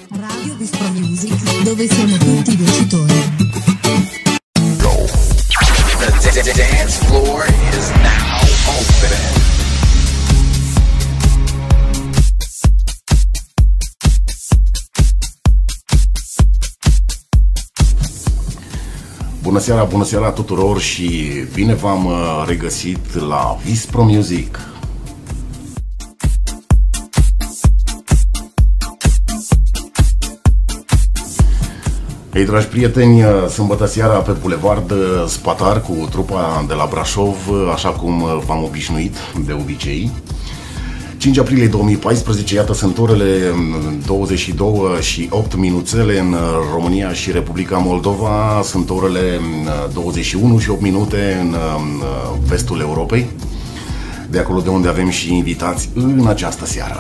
Radio Vispro Music, dove siamo tutti vincitori. The dance floor is now open. Bună seara tuturor și bine v-am regăsit la Vispro Music. Ei, dragi prieteni, sâmbătă seara pe Bulevard Spatar cu trupa de la Brașov, așa cum v-am obișnuit de obicei. 5 aprilie 2014, iată, sunt orele 22 și 8 minuțele în România și Republica Moldova, sunt orele 21 și 8 minute în vestul Europei, de acolo de unde avem și invitați în această seară.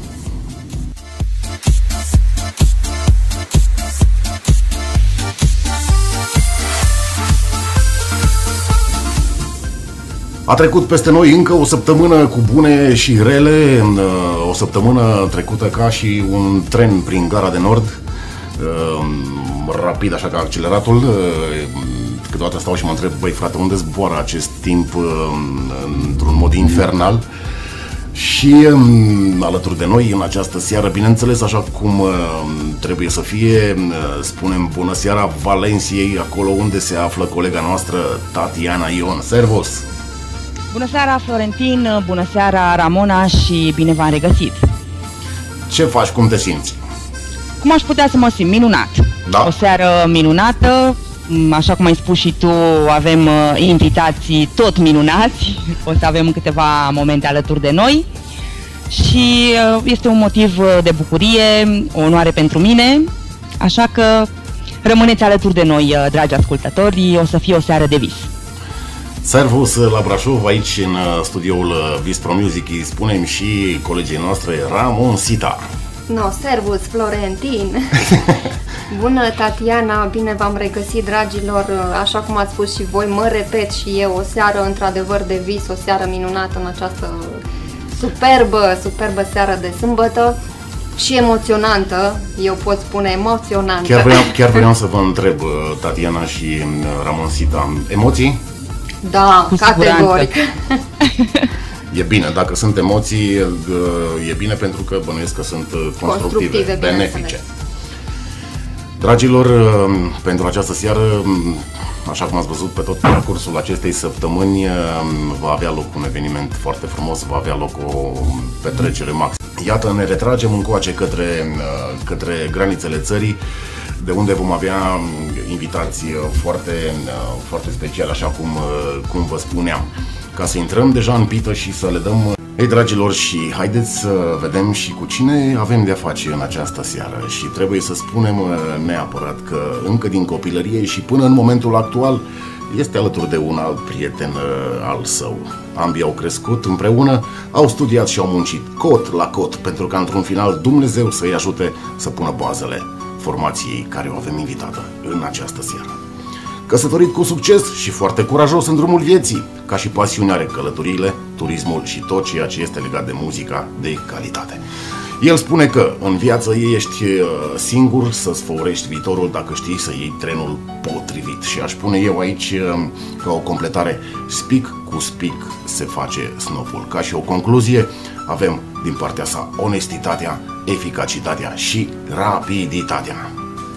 A trecut peste noi încă o săptămână cu bune și rele, o săptămână trecută ca și un tren prin Gara de Nord, rapid așa ca acceleratul. Câteodată stau și mă întreb, băi frate, unde zboară acest timp într-un mod infernal? Și alături de noi în această seară, bineînțeles, așa cum trebuie să fie, spunem bună seara Valenciei, acolo unde se află colega noastră Tatiana Ion. Servus! Bună seara, Florentin, bună seara, Ramona, și bine v-am regăsit. Ce faci, cum te simți? Cum aș putea să mă simt? Minunat. Da. O seară minunată, așa cum ai spus și tu, avem invitații tot minunați, o să avem câteva momente alături de noi și este un motiv de bucurie, o onoare pentru mine, așa că rămâneți alături de noi, dragi ascultători, o să fie o seară de vis. Servus la Brașov, aici în studioul Vispro Music, îi spunem și colegii noastre Ramoncita. No, servus Florentin. Bună Tatiana, bine v-am regăsit, dragilor. Așa cum ați spus și voi, mă repet și eu, o seară într-adevăr de vis, o seară minunată în această superbă seară de sâmbătă și emoționantă, eu pot spune emoționantă. Chiar vreau să vă întreb, Tatiana și Ramoncita, emoții? Da, categoric. E bine, dacă sunt emoții, e bine, pentru că bănuiesc că sunt constructive, benefice. Dragilor, pentru această seară, așa cum ați văzut pe tot parcursul acestei săptămâni, va avea loc un eveniment foarte frumos, va avea loc o petrecere maximă. Iată, ne retragem încoace către granițele țării, de unde vom avea invitații foarte speciali, așa cum vă spuneam. Ca să intrăm deja în pită și să le dăm... Ei, dragilor, și haideți să vedem și cu cine avem de-a face în această seară. Și trebuie să spunem neapărat că încă din copilărie și până în momentul actual este alături de un alt prieten al său. Ambii au crescut împreună, au studiat și au muncit cot la cot, pentru că într-un final Dumnezeu să-i ajute să pună bazele formației care o avem invitată în această seară. Căsătorit cu succes și foarte curajos în drumul vieții, ca și pasiune are călătoriile, turismul și tot ceea ce este legat de muzica de calitate. El spune că în viață ești singur să-ți făurești viitorul dacă știi să iei trenul potrivit. Și aș pune eu aici ca o completare, speak cu speak se face snopul. Ca și o concluzie avem din partea sa onestitatea, eficacitatea și rapiditatea.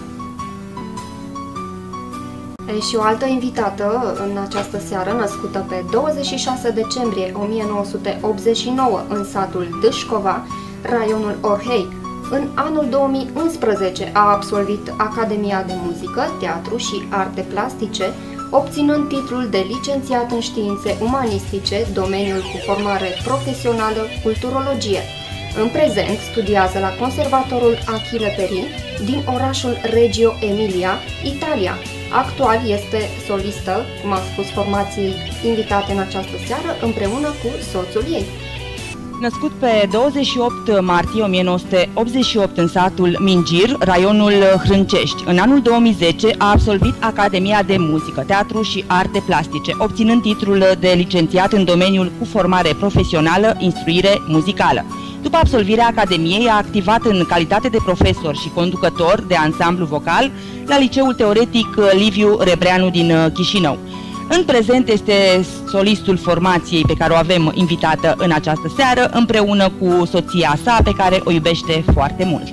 Și o altă invitată în această seară, născută pe 26 decembrie 1989 în satul Dâșcova, raionul Orhei. În anul 2011 a absolvit Academia de Muzică, Teatru și Arte Plastice, obținând titlul de licențiat în științe umanistice, domeniul cu formare profesională, culturologie. În prezent studiază la Conservatorul Achille Peri din orașul Reggio Emilia, Italia. Actual este solistă, cum am spus, formației invitate în această seară, împreună cu soțul ei. Născut pe 28 martie 1988 în satul Mingir, raionul Hrâncești. În anul 2010 a absolvit Academia de Muzică, Teatru și Arte Plastice, obținând titlul de licențiat în domeniul cu formare profesională, instruire muzicală. După absolvirea Academiei, a activat în calitate de profesor și conducător de ansamblu vocal la Liceul Teoretic Liviu Rebreanu din Chișinău. În prezent este solistul formației pe care o avem invitată în această seară, împreună cu soția sa, pe care o iubește foarte mult.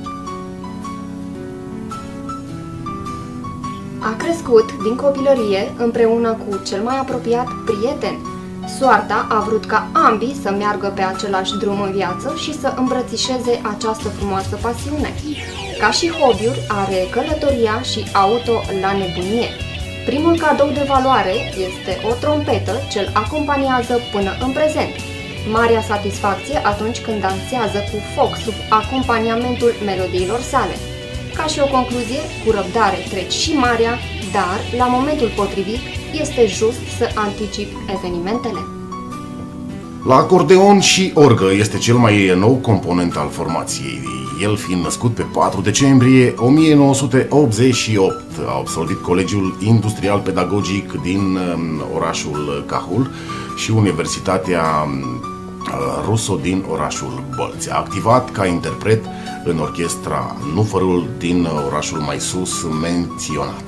A crescut din copilărie împreună cu cel mai apropiat prieten. Soarta a vrut ca ambii să meargă pe același drum în viață și să îmbrățișeze această frumoasă pasiune. Ca și hobby-uri are călătoria și auto la nebunie. Primul cadou de valoare este o trompetă ce-l acompaniază până în prezent. Marea satisfacție atunci când dansează cu foc sub acompaniamentul melodiilor sale. Ca și o concluzie, cu răbdare treci și marea, dar, la momentul potrivit, este just să anticipi evenimentele. La acordeon și orgă este cel mai nou component al formației. El fiind născut pe 4 decembrie 1988, a absolvit Colegiul Industrial Pedagogic din orașul Cahul și Universitatea Ruso din orașul Bălți. A activat ca interpret în orchestra Nufărul din orașul mai sus menționat.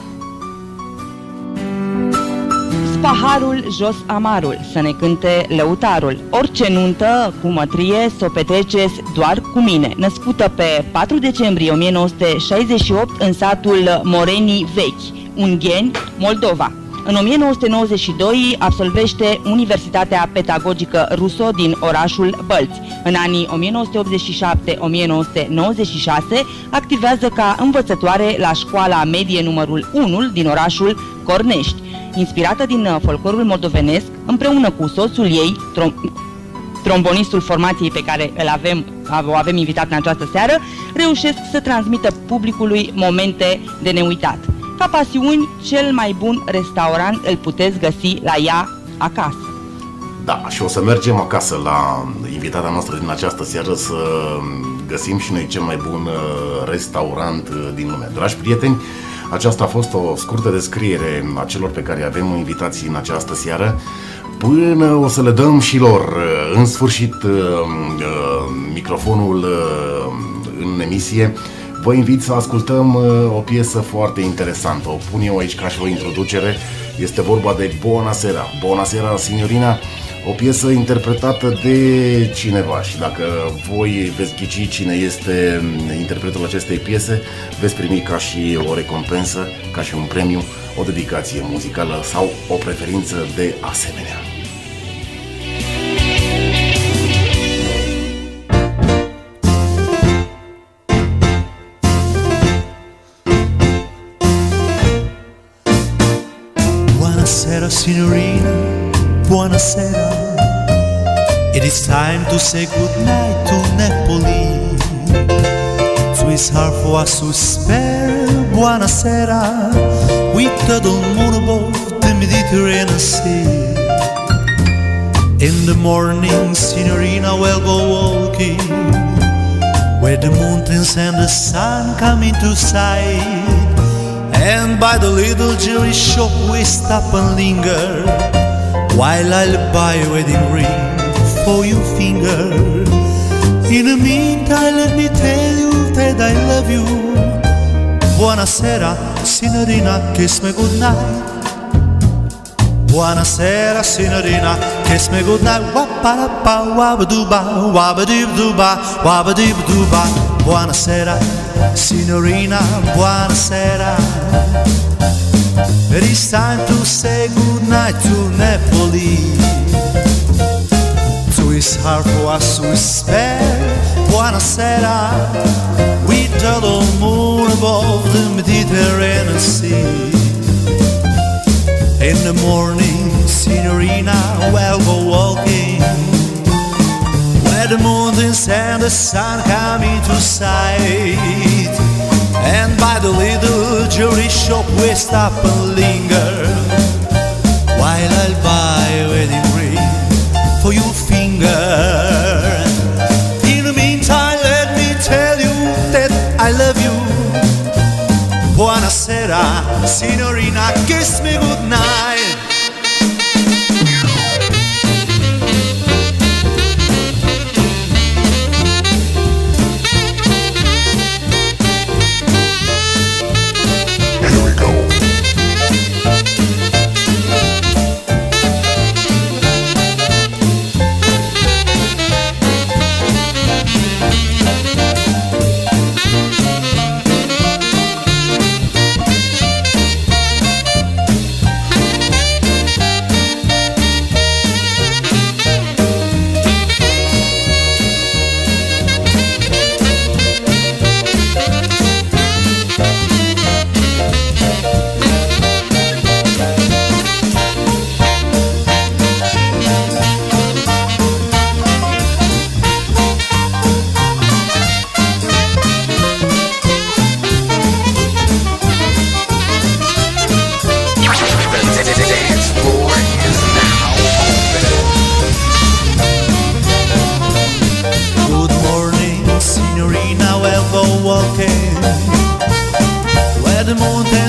Paharul, jos amarul, să ne cânte lăutarul. Orice nuntă cu mătrie să o petreceți doar cu mine. Născută pe 4 decembrie 1968 în satul Morenii Vechi, Ungheni, Moldova. În 1992 absolvește Universitatea Pedagogică Ruso din orașul Bălți. În anii 1987-1996 activează ca învățătoare la școala medie numărul 1 din orașul Cornești. Inspirată din folclorul moldovenesc, împreună cu soțul ei, trombonistul formației pe care o avem invitat în această seară, reușesc să transmită publicului momente de neuitat. Ca pasiuni, cel mai bun restaurant îl puteți găsi la ea acasă. Da, și o să mergem acasă la invitata noastră din această seară să găsim și noi cel mai bun restaurant din lume. Dragi prieteni, aceasta a fost o scurtă descriere a celor pe care avem invitații în această seară, până o să le dăm și lor în sfârșit microfonul în emisie. Vă invit să ascultăm o piesă foarte interesantă. O pun eu aici ca și o introducere. Este vorba de Buonasera, Buonasera Signorina, o piesă interpretată de cineva. Și dacă voi veți ghici cine este interpretul acestei piese, veți primi ca și o recompensă, ca și un premiu, o dedicație muzicală sau o preferință de asemenea. Buonasera signorina, buonasera. It is time to say goodnight to Napoli. Swiss heart for us to spare. Buonasera, with the moon above the Mediterranean Sea. In the morning, signorina, we'll go walking where the mountains and the sun come into sight. And by the little jewelry shop we stop and linger, while I'll buy a wedding ring for your finger. In the meantime, let me tell you that I love you. Buonasera, signorina, kiss me goodnight. Buonasera, signorina, kiss me goodnight. Wap-a-da-ba, wab-a-doo-ba, wab-a-doo-ba, wab-a-doo-ba. Buonasera, signorina, buonasera. It is time to say goodnight to Napoli. Swiss heart for us to spare. Buonasera, with the moon above the Mediterranean Sea. In the morning, signorina, we'll go walking where the mountains and the sun come into sight. And by the little jewelry shop we stop and linger, while I'll buy a wedding ring for your finger. In the meantime, let me tell you that I love you. Buonasera, signorina, kiss me goodnight.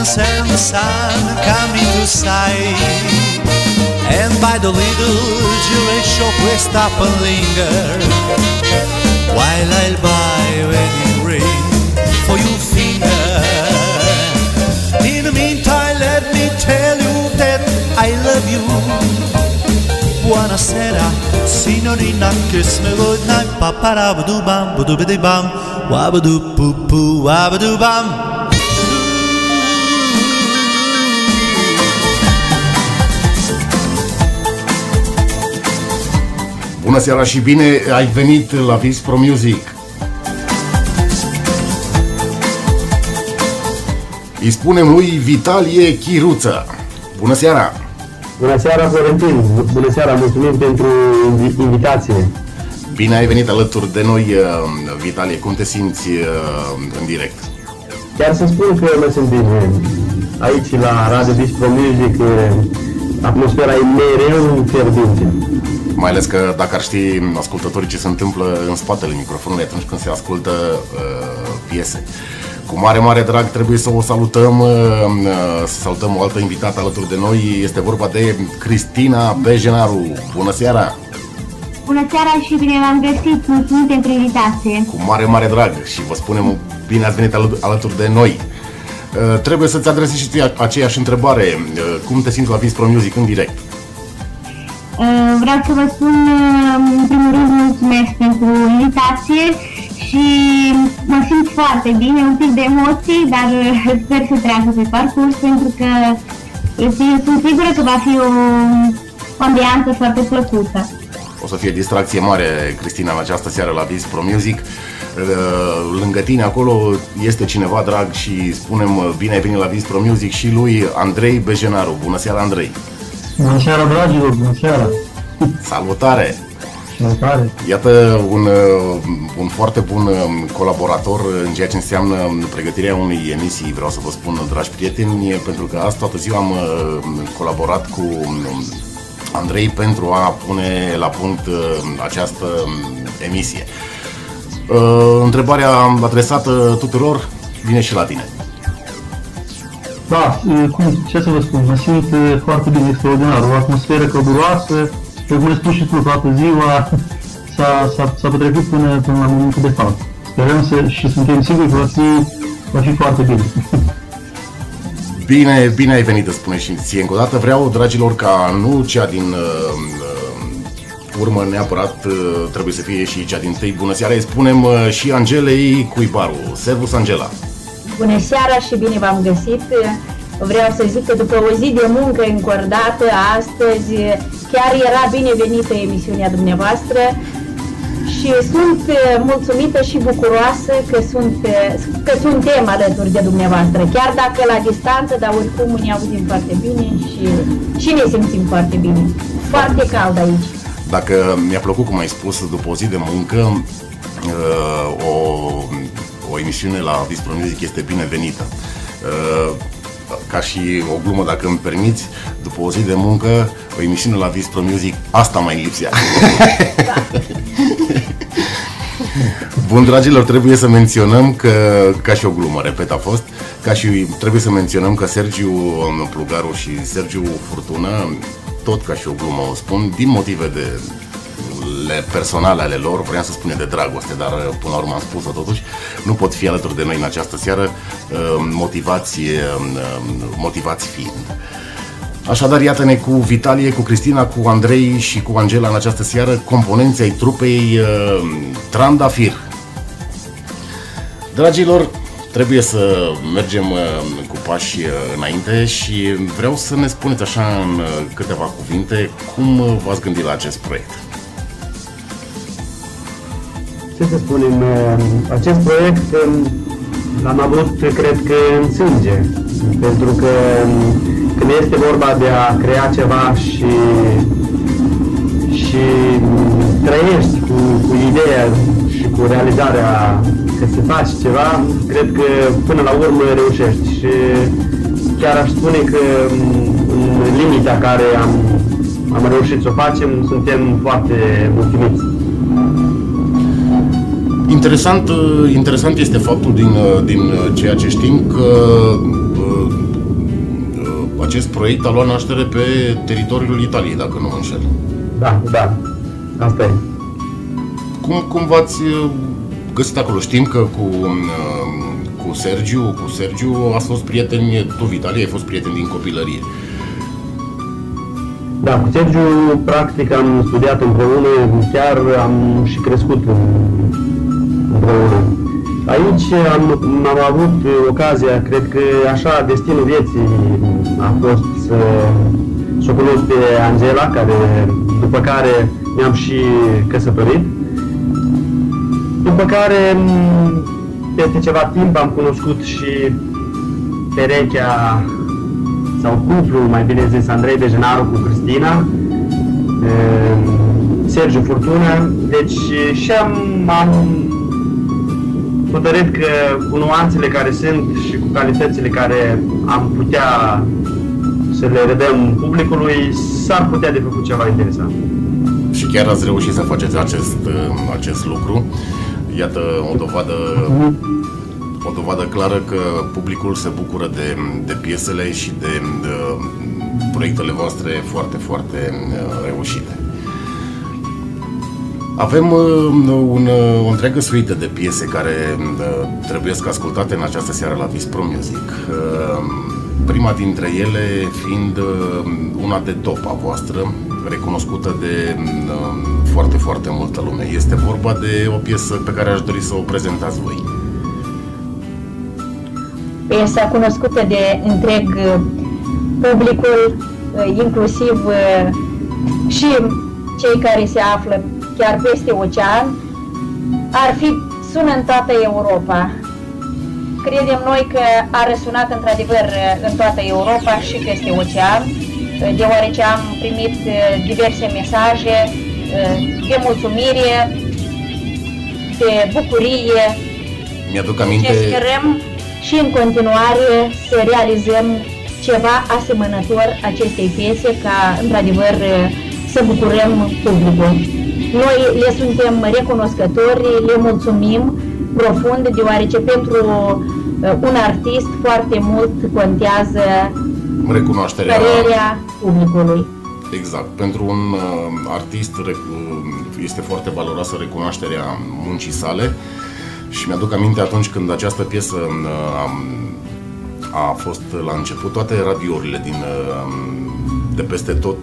mountains and the sun come into sight, and by the little jewelry shop we stop and linger, while I'll buy a wedding ring for your finger. In the meantime, let me tell you that I love you. Buonasera, signorina, kiss me good night. Paparabadoo-bam, badoo-biddy-bam, wabadoo-poo-poo, wabadoo-bam. Bună seara și bine ai venit la Vis Pro Music. Îi spunem lui Vitalie Chiruță. Bună seara! Bună seara, Florentin! Bună seara, mulțumim pentru invitație! Bine ai venit alături de noi, Vitalie. Cum te simți în direct? Chiar să spun că mă simt bine. Aici, la Radio Vis Pro Music, atmosfera e mereu fierbinte. Mai ales că dacă ar ști ascultătorii ce se întâmplă în spatele microfonului atunci când se ascultă piese. Cu mare, mare drag trebuie să o salutăm, să salutăm o altă invitată alături de noi. Este vorba de Cristina Bejenaru. Bună seara! Bună seara și bine v-am găsit, mulțumim pentru invitație. Cu mare, mare drag și vă spunem bine ați venit alături de noi. Trebuie să-ți adresezi și tu aceeași întrebare. Cum te simți la Vis Pro Music în direct? Vreau să vă spun în primul rând mulțumesc pentru invitație și mă simt foarte bine, un pic de emoții, dar sper să treacă pe parcurs pentru că sunt sigură că va fi o ambianță foarte plăcută. O să fie distracție mare, Cristina, în această seară la Vis Pro Music. Lângă tine acolo este cineva drag și spunem bine ai venit la Vis Pro Music și lui Andrei Bejenaru. Bună seara, Andrei! Bună seara, dragilor! Bună seara! Salutare! Salutare! Iată un foarte bun colaborator în ceea ce înseamnă pregătirea unei emisii. Vreau să vă spun, dragi prieteni, pentru că azi toată ziua am colaborat cu Andrei pentru a pune la punct această emisie. Întrebarea adresată tuturor vine și la tine. Da, ce să vă spun, mă simt foarte bine, extraordinar, o atmosferă călduroasă, cum ai spus și tu, toată ziua s-a petrecut până la momentul de fapt. Sperăm și suntem siguri că va fi foarte bine. Bine ai venit, îți spune și ție încă o dată. Vreau, dragilor, ca nu cea din urmă neapărat trebuie să fie și cea din tâi. Bună seara, îi spunem și Angelei Cuibaru. Servus, Angela! Bună seara și bine v-am găsit! Vreau să zic că după o zi de muncă încordată, astăzi chiar era binevenită emisiunea dumneavoastră și sunt mulțumită și bucuroasă că suntem alături de dumneavoastră, chiar dacă la distanță, dar oricum ne auzim foarte bine și ne simțim foarte bine. Foarte cald aici. Dacă mi-a plăcut cum ai spus, după o zi de muncă, o emisiune la Vis Pro Music este binevenită. Ca și o glumă, dacă îmi permiți, după o zi de muncă, o emisiune la Vis Pro Music, asta mai lipsea. Da. Bun, dragilor, trebuie să menționăm că, ca și o glumă, repet, a fost, trebuie să menționăm că Sergiu Plugaru și Sergiu Furtună, tot ca și o glumă o spun, din motive personale ale lor, vreau să spune de dragoste, dar până la urmă am spus-o totuși, nu pot fi alături de noi în această seară, motivați fiind. Așadar, iată-ne cu Vitalie, cu Cristina, cu Andrei și cu Angela în această seară, componenții ai trupei Trandafir. Dragilor, trebuie să mergem cu pași înainte și vreau să ne spuneți așa în câteva cuvinte cum v-ați gândit la acest proiect. Ce să spunem, acest proiect l-am avut, cred că, în sânge, pentru că când este vorba de a crea ceva și trăiești cu ideea și cu realizarea că să faci ceva, cred că până la urmă reușești și chiar aș spune că în limita care am reușit să o facem, suntem foarte mulțumiți. Interesant este faptul din ceea ce știm că acest proiect a luat naștere pe teritoriul Italiei, dacă nu mă înșel. Da, asta e. Cum v-ați găsit acolo? Știm că cu Sergiu ați fost prieteni, tu, Vitalie, ai fost prieten din copilărie. Da, cu Sergiu, practic, am studiat împreună, chiar am și crescut împreună. Aici am avut ocazia, cred că așa, destinul vieții a fost să o cunosc pe Angela, după care ne-am și căsătorit. După care, peste ceva timp, am cunoscut și perechea, sau cuplul, mai bine zis, Andrei Dejenaru cu Cristina, Sergiu Furtună. Deci și am hotărât că cu nuanțele care sunt și cu calitățile care am putea să le redăm publicului, s-ar putea de făcut ceva interesant. Și chiar ați reușit să faceți acest lucru. Iată o dovadă clară că publicul se bucură de piesele și de proiectele voastre foarte, foarte reușite. Avem o întreagă suită de piese care trebuie să ascultate în această seară la Vispro Music. Prima dintre ele fiind una de top a voastră, recunoscută de foarte, foarte multă lume. Este vorba de o piesă pe care aș dori să o prezentați voi. Piesa cunoscută de întreg publicul, inclusiv și cei care se află chiar peste ocean, sună în toată Europa. Credem noi că a răsunat într-adevăr în toată Europa și peste ocean, deoarece am primit diverse mesaje de mulțumire, de bucurie. Mi-aduc aminte. Și sperăm și în continuare să realizăm ceva asemănător acestei piese, ca într-adevăr să bucurăm publicul. Noi le suntem recunoscători, le mulțumim profund, deoarece pentru un artist foarte mult contează părerea publicului. Exact. Pentru un artist este foarte valoroasă recunoașterea muncii sale și mi-aduc aminte atunci când această piesă a fost la început, toate radiourile de peste tot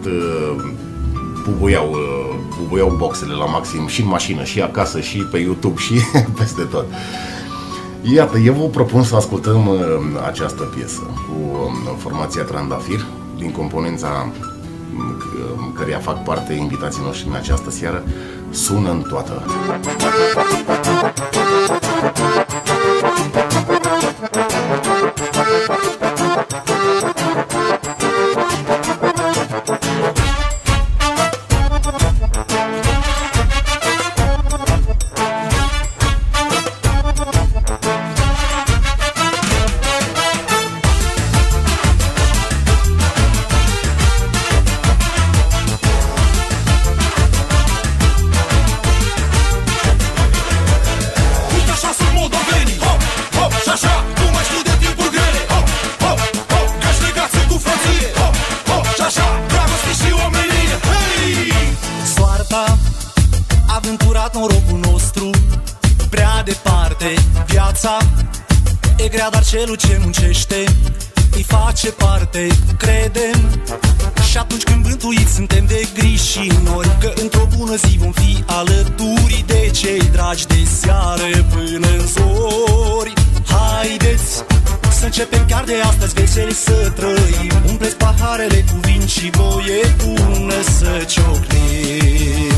bubuiau boxele la maxim și în mașină, și acasă, și pe YouTube, și peste tot. Iată, eu vă propun să ascultăm această piesă cu formația Trandafir, din componența căreia fac parte invitații noștri în această seară, Sună în toată. Dar celul ce muncește îi face parte, credem. Și atunci când bântuiți suntem de griji și nori, că într-o bună zi vom fi alături de cei dragi de seară până în zori. Haideți să începem chiar de astăzi veseli să trăim, umpleți paharele cu vin și voie bună să ciocnim.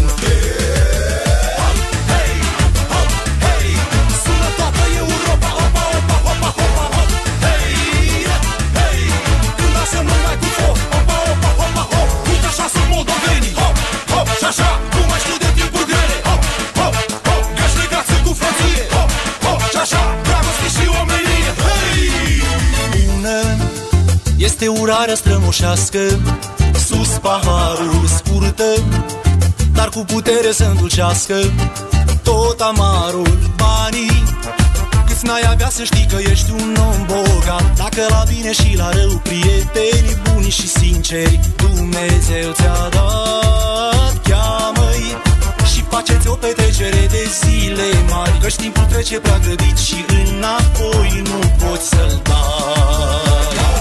Este urarea strămoșească, sus paharul scurtă, dar cu putere să îndulcească tot amarul. Banii cât n-ai avea să știi că ești un om bogat. Dacă la bine și la rău, prietenii buni și sinceri Dumnezeu ți-a dat. Cheamă-i și faceți o petrecere de zile mari, căci timpul trece prea grăbit și înapoi nu poți să-l dai.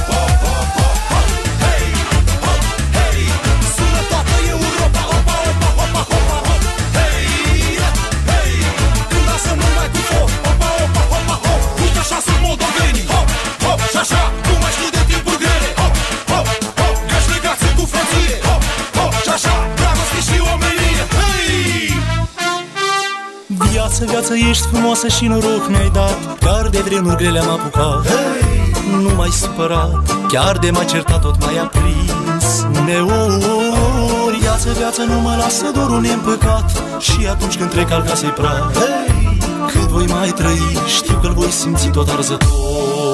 Așa, nu mai știu de timpuri grele. Hop, hop, hop, că-și legați cu frăție. Hop, hop, și așa, dragoste și omenire. Hei! Viață, ești frumoasă și noroc mi-ai dat. Chiar de vremuri grele am apucat. Hei! Nu m-ai supărat, chiar de m-ai certat tot m-ai aprins. Uneori, viață, nu mă lasă dorul neîmpăcat. Și atunci când trec al casei praf, hei! Cât voi mai trăi, știu că-l voi simți tot arzător.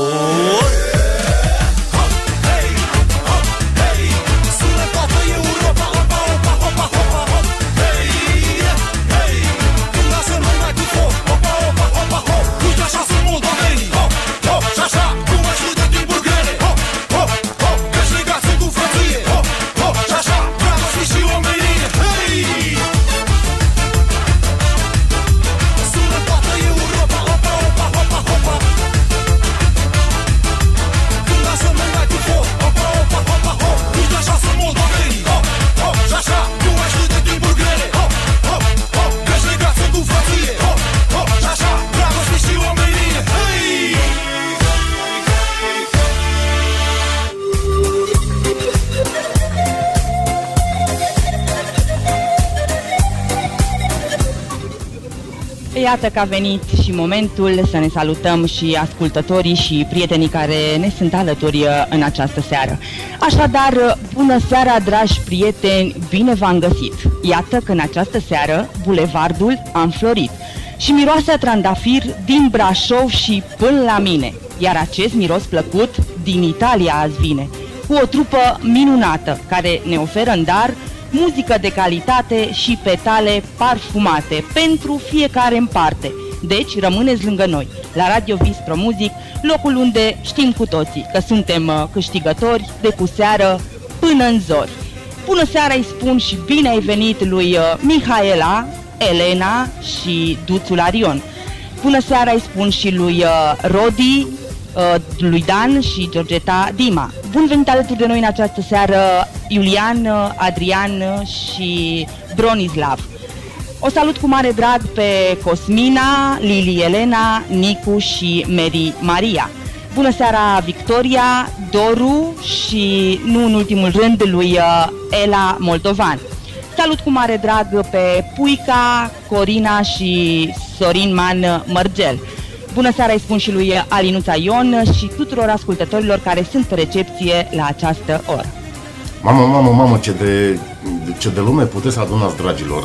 Iată că a venit și momentul să ne salutăm și ascultătorii și prietenii care ne sunt alături în această seară. Așadar, bună seara, dragi prieteni, bine v-am găsit! Iată că în această seară bulevardul a înflorit și miroase a trandafir din Brașov și până la mine, iar acest miros plăcut din Italia azi vine, cu o trupă minunată care ne oferă în dar muzică de calitate și petale parfumate pentru fiecare în parte. Deci rămâneți lângă noi, la Radio Vis Pro Music, locul unde știm cu toții că suntem câștigători de cu seară până în zori. Bună seara îi spun și bine ai venit lui Mihaela, Elena și Duțul Arion. Bună seara îi spun și lui Rodi, lui Dan și Georgeta Dima. Bun venit alături de noi în această seară Iulian, Adrian și Bronislav. O salut cu mare drag pe Cosmina, Lili Elena, Nicu și Mary Maria. Bună seara Victoria, Doru și nu în ultimul rând lui Ela Moldovan. Salut cu mare drag pe Puica, Corina și Sorin Man Mărgel. Bună seara îi spun și lui Alinuța Ion și tuturor ascultătorilor care sunt pe recepție la această oră. Mamă, ce de lume puteți să adunați, dragilor,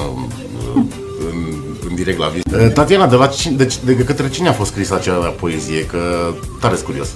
în direct la Vis. Tatiana, de către cine a fost scrisă acea poezie? Că tare-s curios.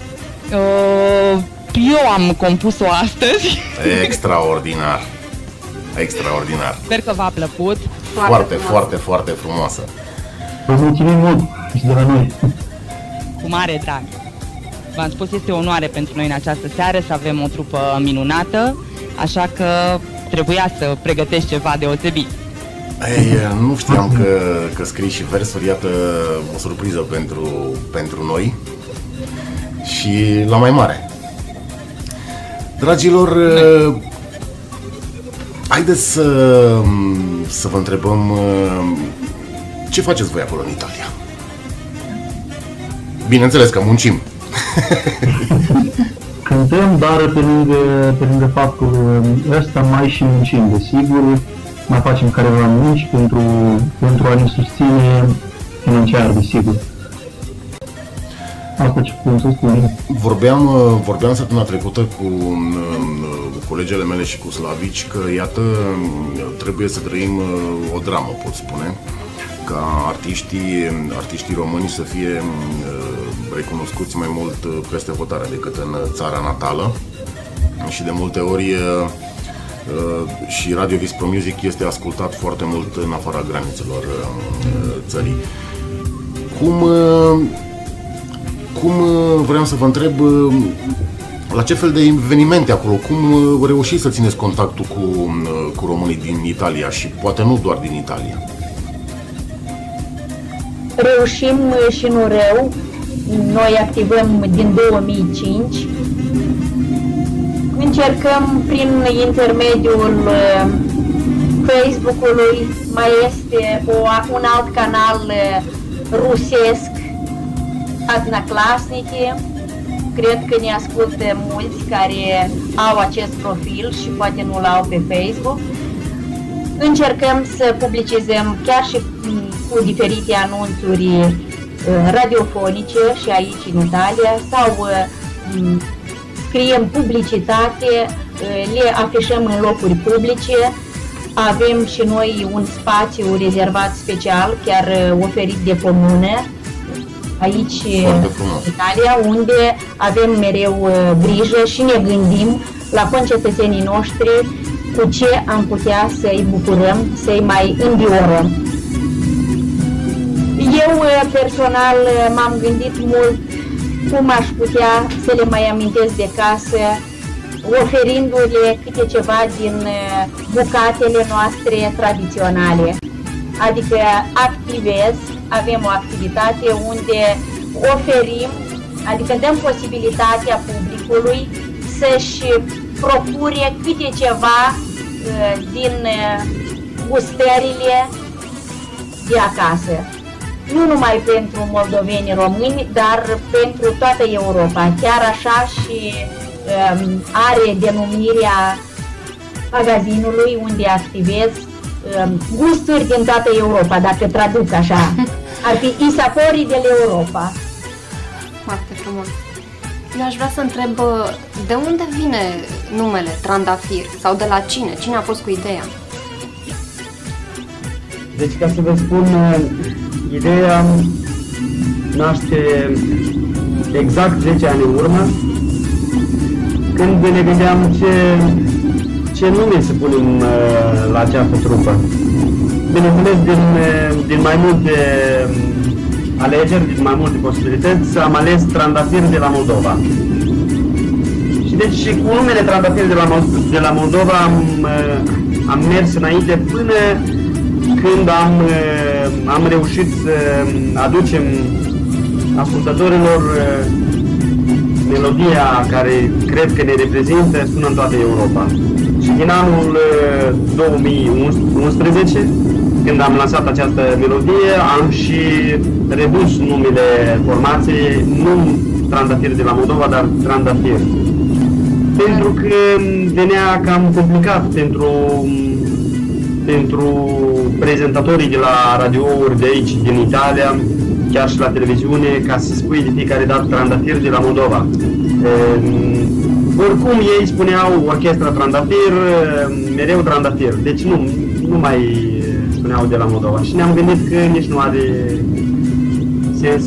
Eu am compus-o astăzi. Extraordinar. Sper că v-a plăcut. Foarte frumoasă. Vă mulțumim mult și de la noi. Cu mare drag. V-am spus, este o onoare pentru noi în această seară să avem o trupă minunată, așa că trebuia să pregătești ceva deosebit. Ei, nu știam că scrii și versuri, iată o surpriză pentru noi și la mai mare. Dragilor, haideți să vă întrebăm ce faceți voi acolo în Italia? Bineînțeles că muncim. Cântăm, dar pe lângă faptul ăsta mai și muncim, desigur. Mai facem careva munci pentru a ne susține financiar, desigur. Asta ce putem să spunem. Vorbeam săptămâna trecută cu colegele mele și cu Slavici că, iată, trebuie să trăim o dramă, pot spune, ca artiștii români să fie recunoscuți mai mult peste hotare decât în țara natală și de multe ori și Radio Vis Pro Music este ascultat foarte mult în afara granițelor țării. Cum vreau să vă întreb, la ce fel de evenimente acolo, cum reușiți să țineți contactul cu românii din Italia și poate nu doar din Italia? Reușim și nu rău. Noi activăm din 2005. Încercăm prin intermediul Facebook-ului, mai este un alt canal rusesc, Одноклассники. Cred că ne ascultă mulți care au acest profil și poate nu-l au pe Facebook. Încercăm să publicizăm chiar și cu diferite anunțuri radiofonice și aici în Italia sau scriem publicitate, le afișăm în locuri publice. Avem și noi un spațiu rezervat special, chiar oferit de comună, aici în Italia, unde avem mereu grijă și ne gândim la concetățenii noștri cu ce am putea să-i bucurăm, să-i mai înviorăm. Eu personal m-am gândit mult cum aș putea să le mai amintesc de casă, oferindu-le câte ceva din bucatele noastre tradiționale. Adică activez, avem o activitate unde oferim, adică dăm posibilitatea publicului să-și procure câte ceva din gustările de acasă. Nu numai pentru moldovenii români, dar pentru toată Europa. Chiar așa și are denumirea magazinului unde activez gusturi din toată Europa, dacă traduc așa. Ar fi I sapori dell'Europa. Foarte frumos. Eu aș vrea să întreb, de unde vine numele Trandafir? Sau de la cine? Cine a fost cu ideea? Deci, ca să vă spun, ideea naște exact 10 ani în urmă, când ne gândeam ce nume să punem la această trupă. Bineînțeles, din mai multe alegeri, din mai multe posibilități, am ales Trandafir de la Moldova. Și deci cu numele Trandafir de la Moldova am mers înainte până când am reușit să aducem ascultătorilor melodia care cred că ne reprezintă, sună în toată Europa. Și din anul 2011, când am lansat această melodie, am și redus numele formației, nu Trandafir de la Moldova, dar Trandafir. Pentru că venea cam complicat pentru prezentatorii de la radiouri de aici, din Italia, chiar și la televiziune, ca să spui de fiecare dată Trandafir de la Moldova. Oricum ei spuneau orchestra Trandafir, mereu Trandafir, deci nu mai spuneau de la Moldova. Și ne-am gândit că nici nu are sens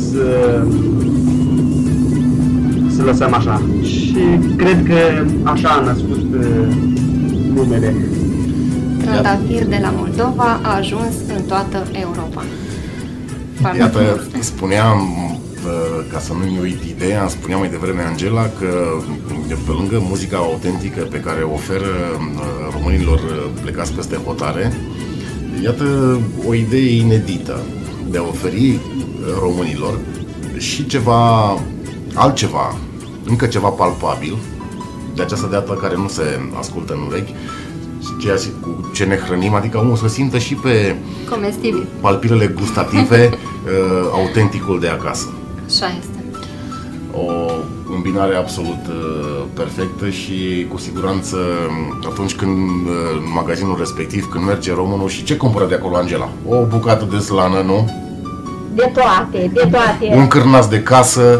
să lăsăm așa. Și cred că așa a născut numele. Trandafir de la Moldova a ajuns în toată Europa. Iată, spuneam, ca să nu-mi uit ideea, îmi spunea mai devreme Angela că pe lângă muzica autentică pe care o oferă românilor plecați peste hotare, iată o idee inedită de a oferi românilor și ceva altceva, încă ceva palpabil, de această dată care nu se ascultă în urechi, ceea cu ce ne hrănim, adică omul să simtă și pe comestibil, palpilele gustative autenticul de acasă. Așa este. O îmbinare absolut perfectă și cu siguranță atunci când în magazinul respectiv, când merge românul, și ce cumpără de acolo, Angela? O bucată de slană, nu? De toate, de toate. Un cârnaț de casă.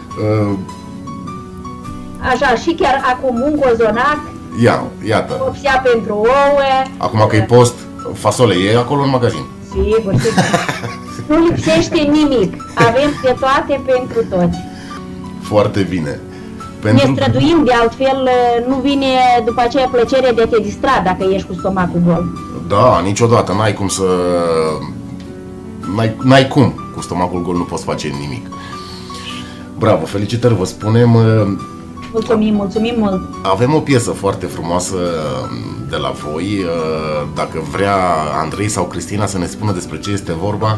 Așa, și chiar acum un cozonac. Iată. Opția pentru ouă. Acum că e post, fasole e acolo în magazin. Sigur, sigur. Nu lipsește nimic. Avem de toate pentru toți. Foarte bine. Ne străduim, de altfel nu vine după aceea plăcerea de a te distra dacă ești cu stomacul gol. Da, niciodată. N-ai cum să... N-ai cum. Cu stomacul gol nu poți face nimic. Bravo, felicitări vă spunem. Mulțumim mult. Avem o piesă foarte frumoasă de la voi. Dacă vrea Andrei sau Cristina să ne spună despre ce este vorba.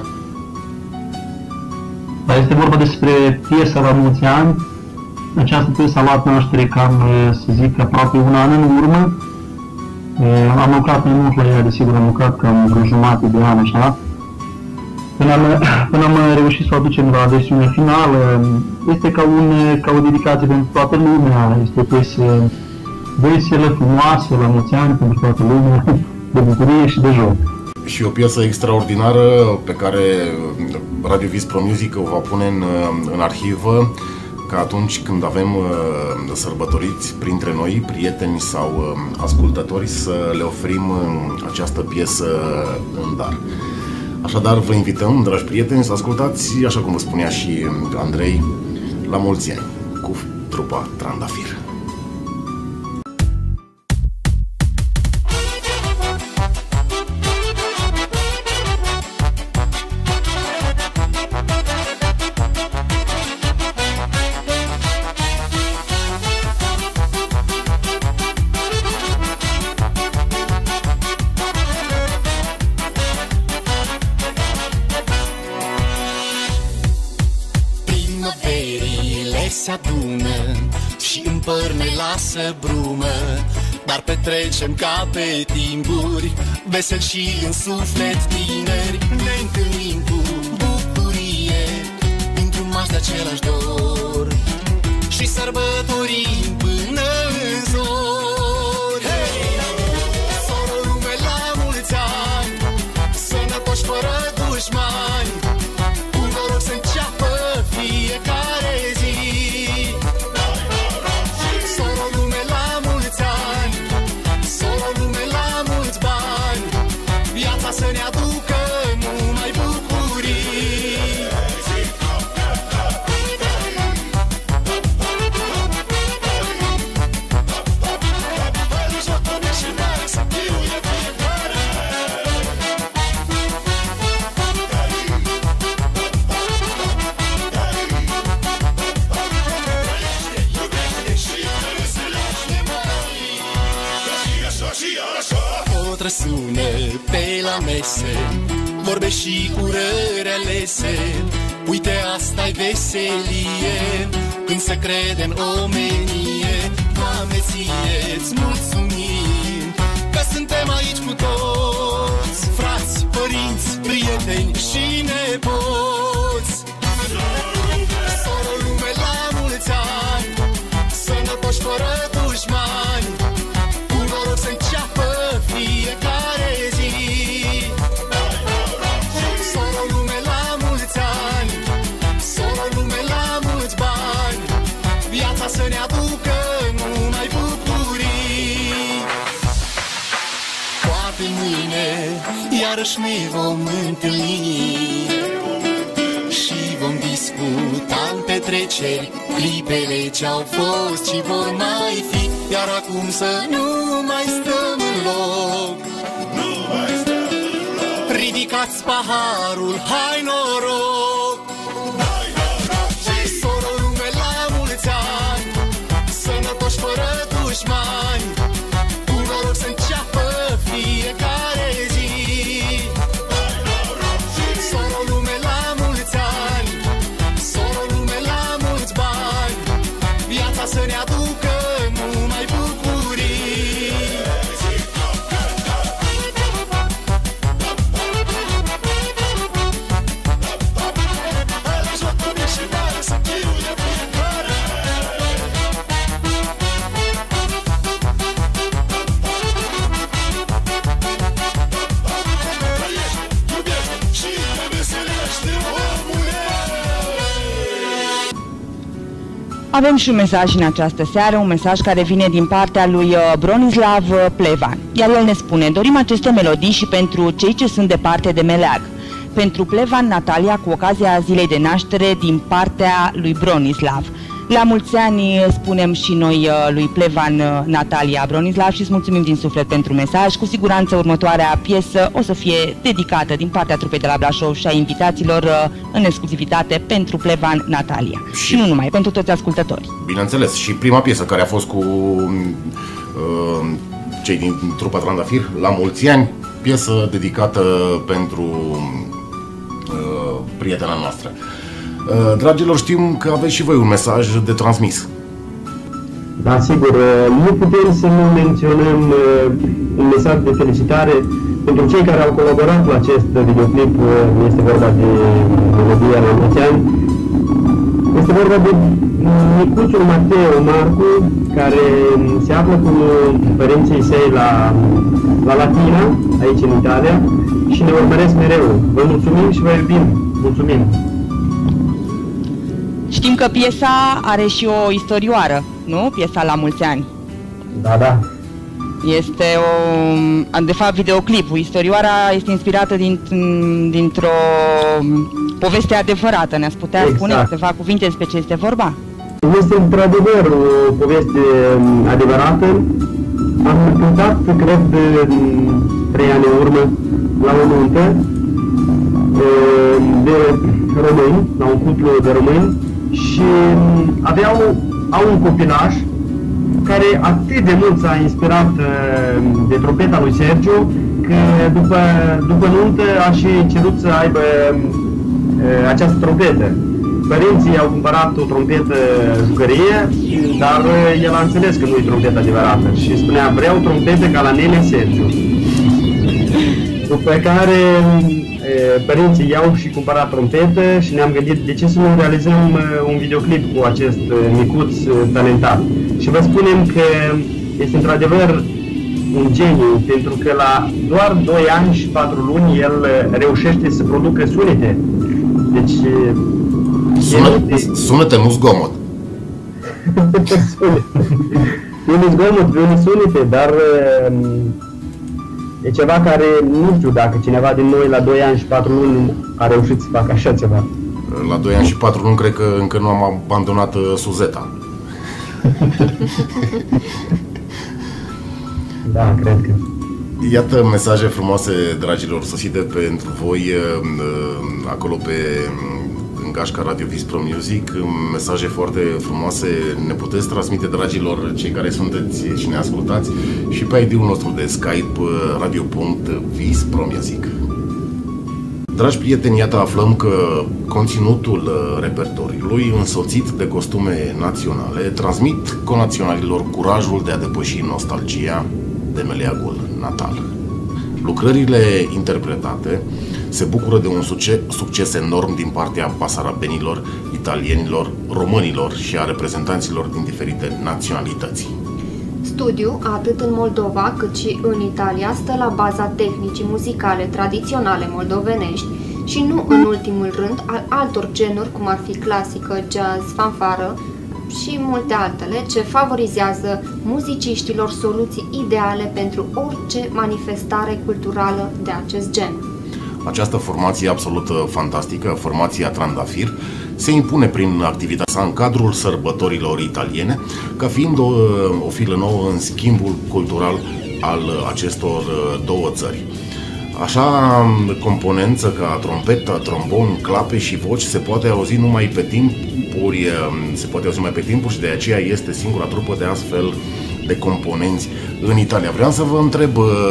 Este vorba despre piesa La mulți ani. Această piesă a luat naștere cam, să zic, aproape un an în urmă. Am lucrat mai mult la ea, desigur, am lucrat cam vreo jumătate de an, așa. Până am reușit să o aducem la versiunea finală. Este ca o dedicație pentru toată lumea. Este o piesă veselă, frumoasă, la mulți ani, pentru toată lumea, de bucurie și de joc. Și o piesă extraordinară pe care Radio Vis Pro Music o va pune în arhivă, ca atunci când avem sărbătoriți printre noi, prieteni sau ascultători, să le oferim această piesă în dar. Așadar, vă invităm, dragi prieteni, să ascultați, așa cum vă spunea și Andrei, La mulți ani, cu trupa Trandafir. Se adună și în păr ne lasă brumă, dar petrecem ca pe timpuri, vesel și în suflet tineri. Ne întâlnim cu bucurie, dintr-un mas de același dor, și sărbătorim până în zori. Hey! Soră lume, la mulți ani, sănătoși fără dușmani, un noroc să înceapă fiecare zi. Să ne aducă numai bucurii. Tot răsună pe la mese, vorbe și urări alese. Uite, asta-i veselie, când se crede în omenie. Doamne, ție-ți mulțumim că suntem aici cu toți, frați, părinți, prieteni și nepoți. Soră lume, la mulți ani, sănătoși fără dușmani, un noroc să înceapă fiecare zi. Soră lume, la mulți ani, soră lume, la mulți bani, viața să ne aducă numai bucurii. Poate mâine iarăși ne vom întâlni și vom discuta în petreceri clipele ce-au fost și vor mai fi. Iar acum să nu mai stăm în loc, ridicați paharul, hai noroc! Soră lume, la mulți ani, sănătoși fără dușmani, un noroc să înceapă fiecare zi. Soră lume, la mulți ani, soră lume, la mulți bani, viața să ne aducă numai bucurii. Avem și un mesaj în această seară, un mesaj care vine din partea lui Bronislav Plevan. Iar el ne spune: dorim aceste melodii și pentru cei ce sunt departe de meleag. Pentru Plevan, Natalia, cu ocazia zilei de naștere din partea lui Bronislav. La mulți ani spunem și noi lui Plevan Natalia Bronislav și îți mulțumim din suflet pentru mesaj. Cu siguranță următoarea piesă o să fie dedicată din partea trupei de la Brașov și a invitaților în exclusivitate pentru Plevan Natalia. Și nu numai, pentru toți ascultătorii. Bineînțeles, și prima piesă care a fost cu cei din trupa Trandafir, La mulți ani, piesă dedicată pentru prietena noastră. Dragilor, știm că aveți și voi un mesaj de transmis. Da, sigur, nu putem să nu menționăm un mesaj de felicitare pentru cei care au colaborat la acest videoclip. Este vorba de melodia La mulți ani. Este vorba de micuțul Mateo Marcu, care se află cu părinții săi la Latina, aici în Italia, și ne urmăresc mereu. Vă mulțumim și vă iubim. Mulțumim! Știm că piesa are și o istorioară, nu? Piesa La mulți ani. Da, da. Este de fapt, videoclipul. Istorioara este inspirată dintr-o poveste adevărată. Ne-ați putea spune câteva cuvinte despre ce este vorba? Este într-adevăr o poveste adevărată. Am cântat, cred, 3 ani în urmă, la o nuntă de români, la un cuplu de români, și au un copilaj care atât de mult s-a inspirat de trompeta lui Sergiu, că după nuntă a și cerut să aibă această trompetă. Părinții au cumpărat o trompetă jucărie, dar el a înțeles că nu e trompeta adevărată și spunea: vreau trompetă ca la nene Sergiu. După care părinții i-au și cumpărat trompetă și ne-am gândit de ce să nu realizăm un videoclip cu acest micuț talentat. Și vă spunem că este într-adevăr un geniu, pentru că la doar 2 ani și 4 luni el reușește să producă sunete. Deci... Sunete, nu zgomot. Nu zgomot, nu sunete, dar e ceva care nu știu dacă cineva din noi la 2 ani și 4 luni a reușit să facă așa ceva. La 2 ani și 4 luni cred că încă nu am abandonat Suzeta. Da, cred că. Iată mesaje frumoase, dragilor, sosite pentru voi acolo în gașca Radio Vis Pro Music. Mesaje foarte frumoase ne puteți transmite, dragilor, cei care sunteți și ne ascultați, și pe ID-ul nostru de Skype, radio.vispromusic. Dragi prieteni, iată aflăm că conținutul repertoriului, însoțit de costume naționale, transmit conaționalilor curajul de a depăși nostalgia de meleagul natal. Lucrările interpretate se bucură de un succes enorm din partea basarabenilor, italienilor, românilor și a reprezentanților din diferite naționalități. Studiul, atât în Moldova cât și în Italia, stă la baza tehnicii muzicale tradiționale moldovenești și nu în ultimul rând al altor genuri, cum ar fi clasică, jazz, fanfară și multe altele, ce favorizează muziciștilor soluții ideale pentru orice manifestare culturală de acest gen. Această formație absolut fantastică, formația Trandafir, se impune prin activitatea sa în cadrul sărbătorilor italiene, ca fiind o filă nouă în schimbul cultural al acestor două țări. Așa, componență ca trompetă, trombon, clape și voci se poate auzi numai pe timpuri, și de aceea este singura trupă de astfel de componenți în Italia. Vreau să vă întreb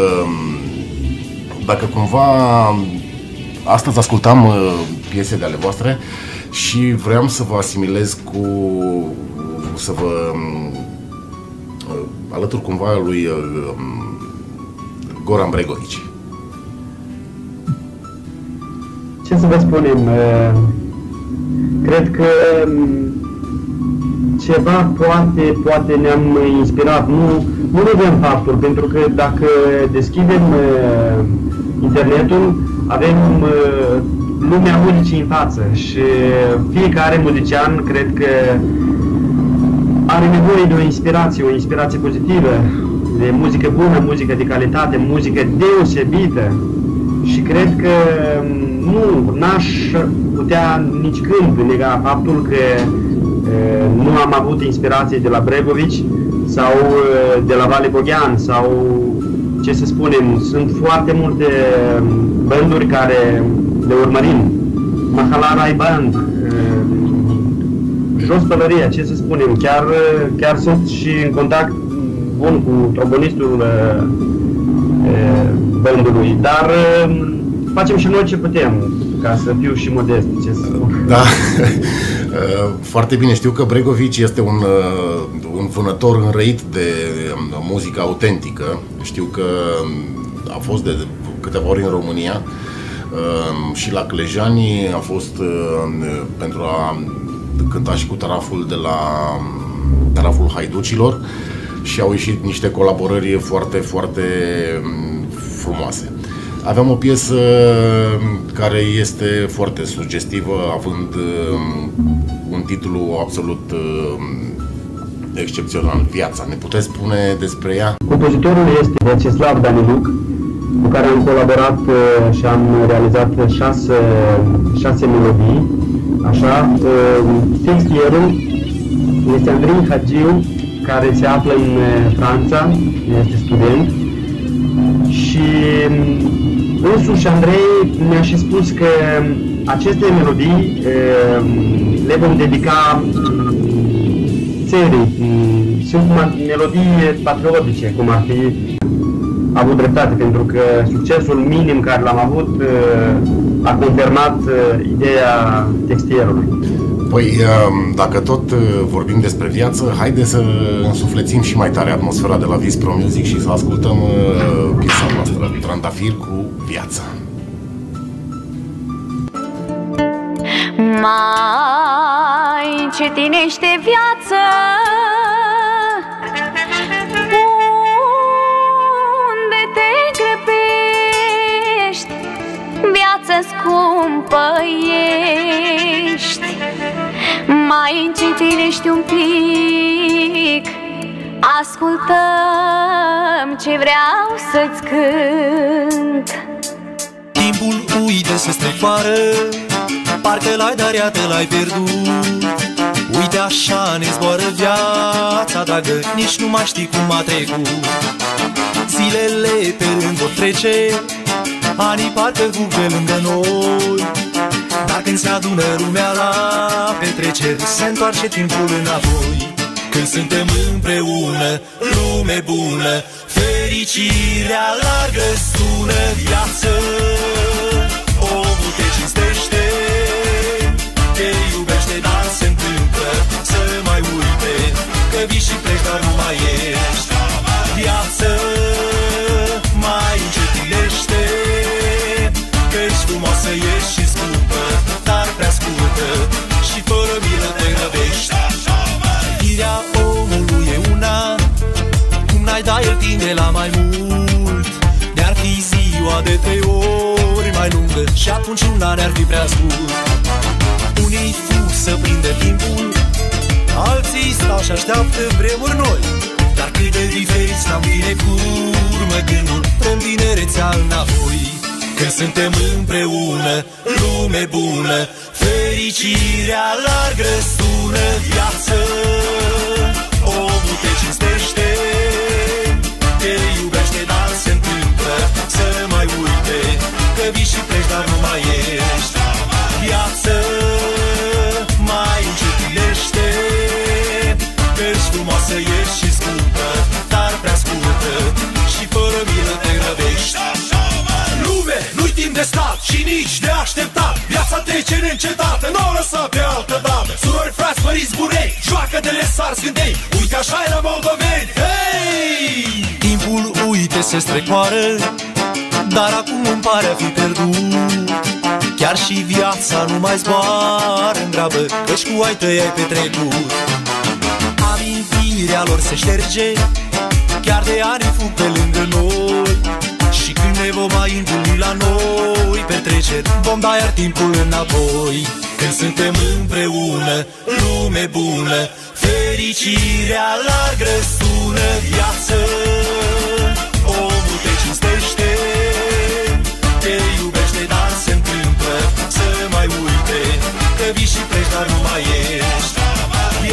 dacă cumva astăzi ascultam piese de ale voastre și vreau să vă asimilez să vă alătur cumva lui Goran Bregovici. Ce să vă spunem? Cred că ceva poate ne-am inspirat. Nu vedem faptul, pentru că dacă deschidem internetul, avem lumea muzicii în față și fiecare muzician cred că are nevoie de o inspirație pozitivă, de muzică bună, muzică de calitate, muzică deosebită. Și cred că n-aș putea nici când nega faptul că Nu am avut inspirație de la Bregovici sau de la Vale Boghean sau, ce să spunem, sunt foarte multe banduri care le urmărim. Mahalarai Band, Jos Pălăria, ce să spunem, chiar sunt și în contact bun cu trombonistul bandului, dar facem și noi ce putem, ca să fiu și modest, ce să spun. Da, foarte bine. Știu că Bregovici este un vânător înrăit de muzică autentică. Știu că a fost de câteva ori în România și la Clejani a fost pentru a cânta și cu taraful de la taraful Haiducilor și au ieșit niște colaborări foarte, foarte frumoase. Aveam o piesă care este foarte sugestivă, având un titlu absolut excepțional, Viața. Ne puteți spune despre ea? Compozitorul este Vyacheslav Daniluc, cu care am colaborat și am realizat șase melodii. Așa, textierul este Andrei Hagiu, care se află în Franța, este student. Și însuși Andrei mi-a și spus că aceste melodii le vom dedica țării. Sunt melodii patriotice, cum ar fi. A avut dreptate, pentru că succesul minim care l-am avut a confirmat ideea textierului. Păi, dacă tot vorbim despre viață, haide să însuflețim și mai tare atmosfera de la Vis Pro Music și să ascultăm piesa noastră, Trandafir cu Viața. Mai încetinește viață, unde te grăbești, viață scumpă ești. Mai încetinești un pic, ascultăm ce vreau să-ți cânt. Timpul uite se strecoară, parcă l-ai, dar iată l-ai pierdut. Uite așa ne zboară viața, dragă, nici nu mai știi cum a trecut. Zilele pe rând vor trece, anii parcă fug pe lângă noi. Dar când se adună lumea la petreceri, se întoarce timpul înapoi. Când suntem împreună, lume bună, fericirea largă sună. Viață, omul te cinstește, te iubește, dar se întâmplă să mai uite că vii și pleci, dar nu mai ești. Viață, mai încetinește, că-ești frumoasă, ești și scumpă, dar prea scurtă și fără milă te grăbești. Firea omului e una, cum n-ai da el tinde la mai mult. De-ar fi ziua de 3 ori mai lungă și atunci un an ar fi prea scurt. Unii fug să prindă timpul, alții stau și așteaptă vremuri noi. Dar cât de diferiți n-am fi necurmă gândul, trăm tinerețea înapoi. Când suntem împreună, lume bună, fericirea largă sună. Viață, omul te cinstește, te iubește, dar se întâmplă să mai uite că vii și pleci, dar nu mai ești. Viață, mai încetinește, că-ești frumoasă, ești și scumpă, dar prea scurtă și fără milă te grăbești. Lume, nu-i timp de stat și nici de așteptat. Viața trece neîncetată, n-o lăsa pe altă dată. Surori, frați, părinți, bunei, joacă-te-le sar scândei. Uite așa-i la moldoveni, hei! Timpul, uite, se strecoară, dar acum îmi pare a fi pierdut. Chiar și viața nu mai zboară în grabă, căci cu ai tăi ai petrecut. Amintirea lor se șterge, chiar de ani fug pe lângă noi. Și când ne vom mai întâlni la noi petreceri, vom da iar timpul înapoi. Când suntem împreună, lume bună, fericirea largă sună. Viață, omul te cinstește, te iubește, dar se întâmplă să mai uite că vii și pleci, dar nu mai ești.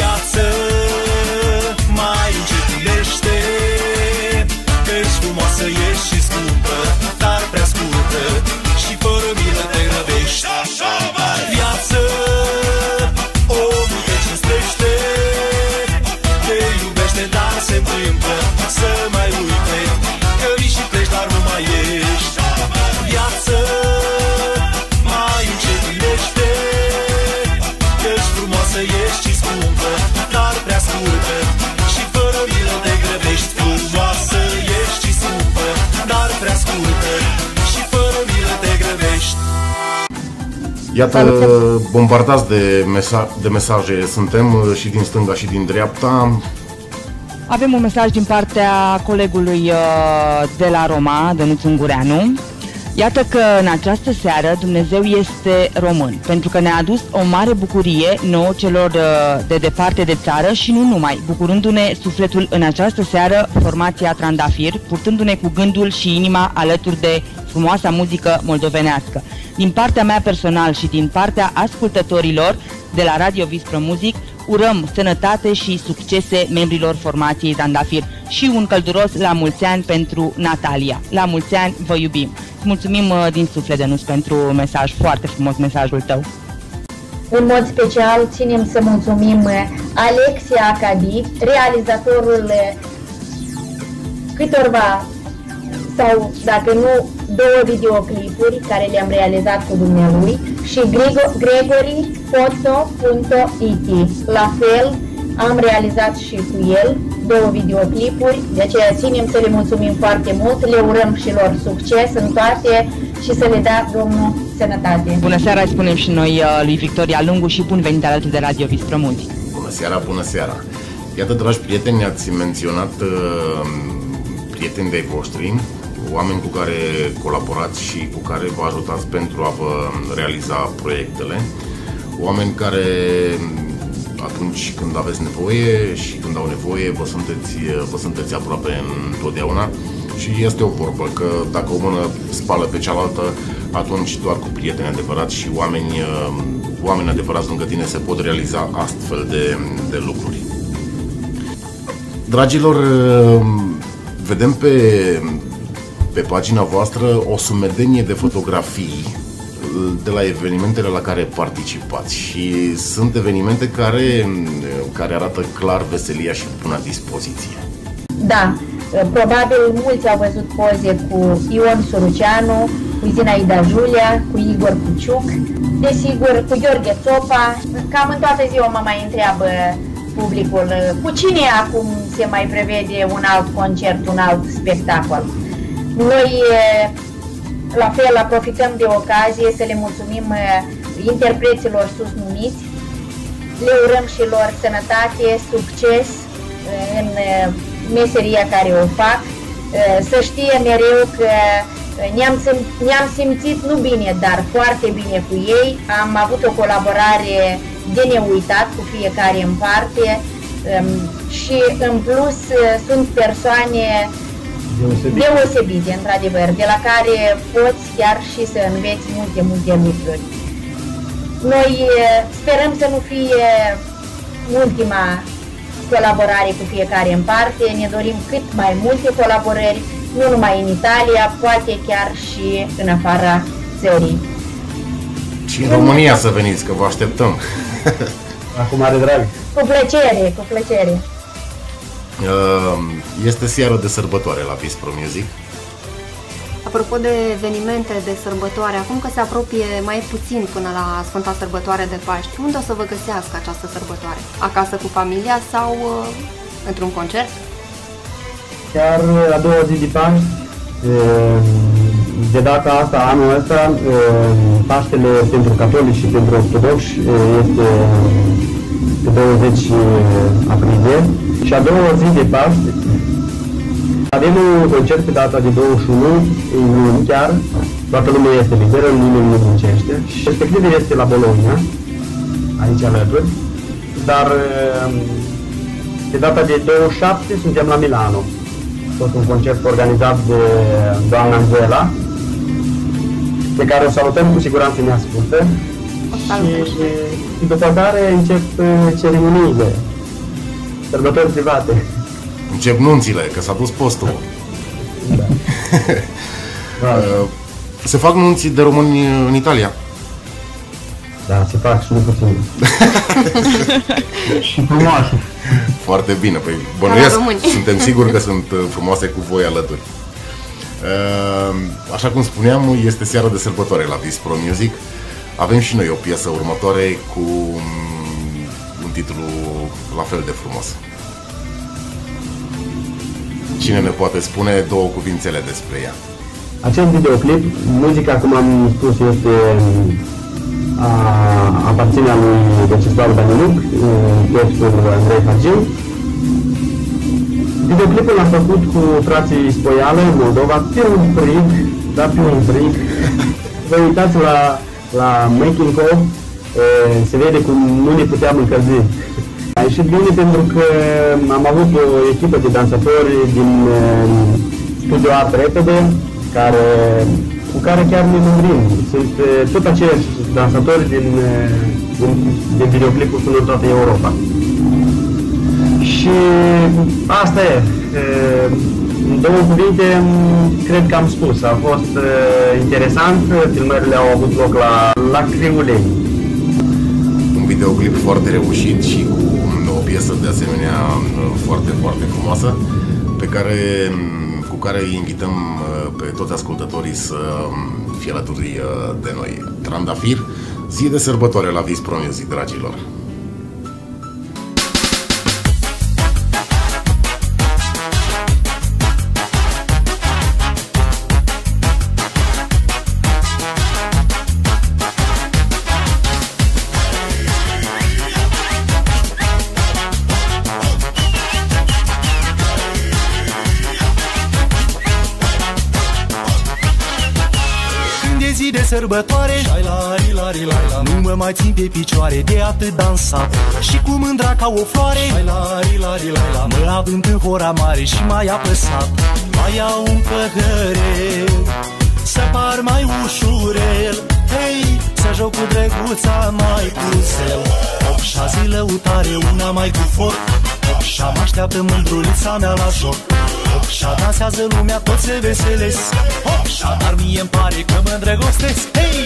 Iată, bombardați de mesaje suntem și din stânga și din dreapta. Avem un mesaj din partea colegului de la Roma, Dănuț Ungureanu. Iată că în această seară Dumnezeu este român, pentru că ne-a adus o mare bucurie nouă celor de departe de țară și nu numai, bucurându-ne sufletul în această seară formația Trandafir, purtându-ne cu gândul și inima alături de frumoasa muzică moldovenească. Din partea mea personal și din partea ascultătorilor de la Radio Vispro Music, urăm sănătate și succese membrilor formației Trandafir și un călduros la mulți ani pentru Natalia. La mulți ani, vă iubim! Mulțumim din suflet, Dănuț, pentru mesaj, foarte frumos mesajul tău. În mod special ținem să mulțumim Alexia Acadi, realizatorul câtorva sau, dacă nu, 2 videoclipuri care le-am realizat cu dumnealui și Gregory.it. La fel, am realizat și cu el 2 videoclipuri, de aceea ținem să le mulțumim foarte mult, le urăm și lor succes în toate și să le dea Domnul sănătate. Bună seara, îi spunem și noi lui Victoria Lungu și bun venit alături de Radio Vispro Music. Bună seara, bună seara! Iată, dragi prieteni, ați menționat prieteni de-ai voștri, oameni cu care colaborați și cu care vă ajutați pentru a vă realiza proiectele, oameni care atunci când aveți nevoie și când au nevoie vă sunteți aproape întotdeauna și este o vorbă că dacă o mână spală pe cealaltă, atunci doar cu prieteni adevărați și oameni adevărați lângă tine se pot realiza astfel de lucruri. Dragilor, vedem pe pagina voastră o sumedenie de fotografii de la evenimentele la care participați și sunt evenimente care arată clar veselia și buna dispoziție. Da, probabil mulți au văzut poze cu Ion Suruceanu, cu Zinaida Julia, cu Igor Puciuc, desigur cu Gheorghe Țopa. Cam în toată ziua mă mai întreabă publicul cu cine acum se mai prevede un alt concert, un alt spectacol. Noi la fel aprofităm de ocazie să le mulțumim interpreților sus numiți, le urăm și lor sănătate, succes în meseria care o fac, să știe mereu că ne-am simțit nu bine, dar foarte bine cu ei, am avut o colaborare de neuitat cu fiecare în parte și în plus sunt persoane deosebite, într-adevăr, de la care poți chiar și să înveți multe lucruri. Noi sperăm să nu fie ultima colaborare cu fiecare în parte, ne dorim cât mai multe colaborări, nu numai în Italia, poate chiar și în afara țării. Și în România să veniți, că vă așteptăm. Acum are drag. Cu plăcere, cu plăcere. Este seară de sărbătoare la Vispro Music. Apropo de evenimente de sărbătoare, acum că se apropie mai puțin până la Sfânta Sărbătoare de Paști, unde o să vă găsească această sărbătoare? Acasă cu familia sau într-un concert? Chiar a doua zi de Paști, de data asta, anul ăsta, Paștele pentru catolici și pentru ortodoxi este pe 20 aprilie și a doua zi de Paști avem un concert pe data de 21, chiar, toată lumea este liberă, nimeni nu muncește și respectiv este la Bologna, aici alături, dar pe data de 27 suntem la Milano, tot un concert organizat de doamna Angela, pe care o salutăm, cu siguranță ne ascultă. Și după care încep ceremoniile, sărbători private. Încep nunțile, că s-a dus postul. Da. Se fac nunți de români în Italia? Da, se fac și nu puțin. Și frumoase. Foarte bine, păi bănuiesc, suntem siguri că sunt frumoase cu voi alături. Așa cum spuneam, este seara de sărbătoare la Vispro Music. Avem și noi o piesă următoare cu un titlu la fel de frumos. Cine ne poate spune 2 cuvințele despre ea? Acest videoclip, muzica, cum am spus, este aparține lui Vecislav Daniluc, textul Andrei Hagiu. Videoclipul l-am făcut cu frații Spoială în Moldova, pe un fric, dar pe un fric. Vă uitați la making of, se vede cum nu ne puteam încălzi. A ieșit bine pentru că am avut o echipă de dansatori din Studio Art Repede, cu care chiar ne mândrim. Sunt tot aceiași dansatori din videoclipul Sună toată Europa. Și asta e. În două cuvinte, cred că am spus. A fost interesant, filmările au avut loc la Criulei. Un videoclip foarte reușit și cu o piesă de asemenea foarte, foarte frumoasă, cu care îi invităm pe toți ascultătorii să fie alături de noi. Trandafir, zi de sărbătoare la Vis Pro Music, dragilor! Sărbătoare, nu mă mai țin pe picioare de atât dansat. Și cu mândra ca o floare, mă având în hora mare și mai apăsat. Mai iau un păhărel, să par mai ușurel. Hei, să joc cu drăguța mai cu zel. 8 zi lăutare, una mai cu foc. 8 mă așteaptă mândrulița mea la joc. 8 dansează lumea, toți se veselesc. 8 dar mie-mi pare că mă îndrăgostesc. Hei!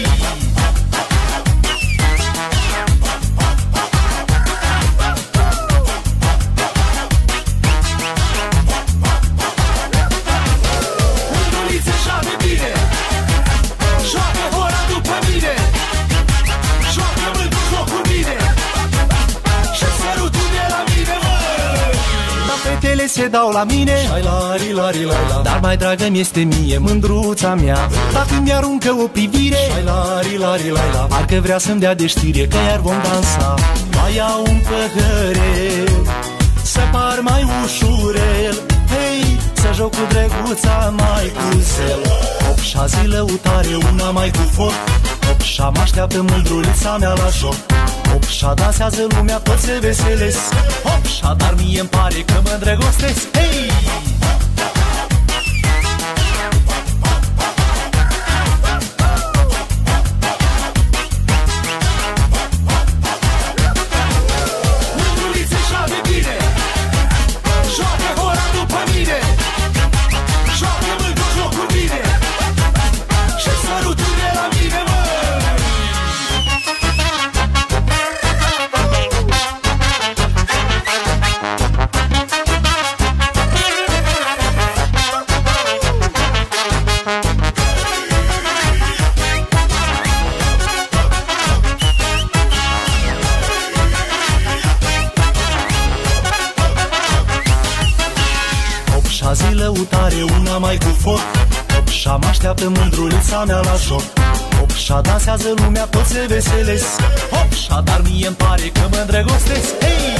Mândrulițe șade bine, joacă hora după mine. Joacă mândru joc cu mine și sărutul de la mine, mă! Dar fetele se dau la mine, dar mai dragă-mi este mie mândruța mea. Dacă îmi aruncă o privire, parcă vrea să-mi dea de știre că iar vom dansa. Mai iau un păhărel, să par mai ușurel. Hei, să joc cu drăguța mai cu zel. 8 zi lăutare, una mai cu foc. 8 mă așteaptă mândrulița mea la joc. 8 dansează lumea, toți se veselesc. 8 dar mie-mi pare că mă îndrăgostesc. Hei! Zi lăutare, una mai cu foc. 8 mă așteaptă mândrulița mea la joc. 8 dansează lumea, toți se veselesc. 8 dar mie-mi pare că mă îndrăgostesc. Hei!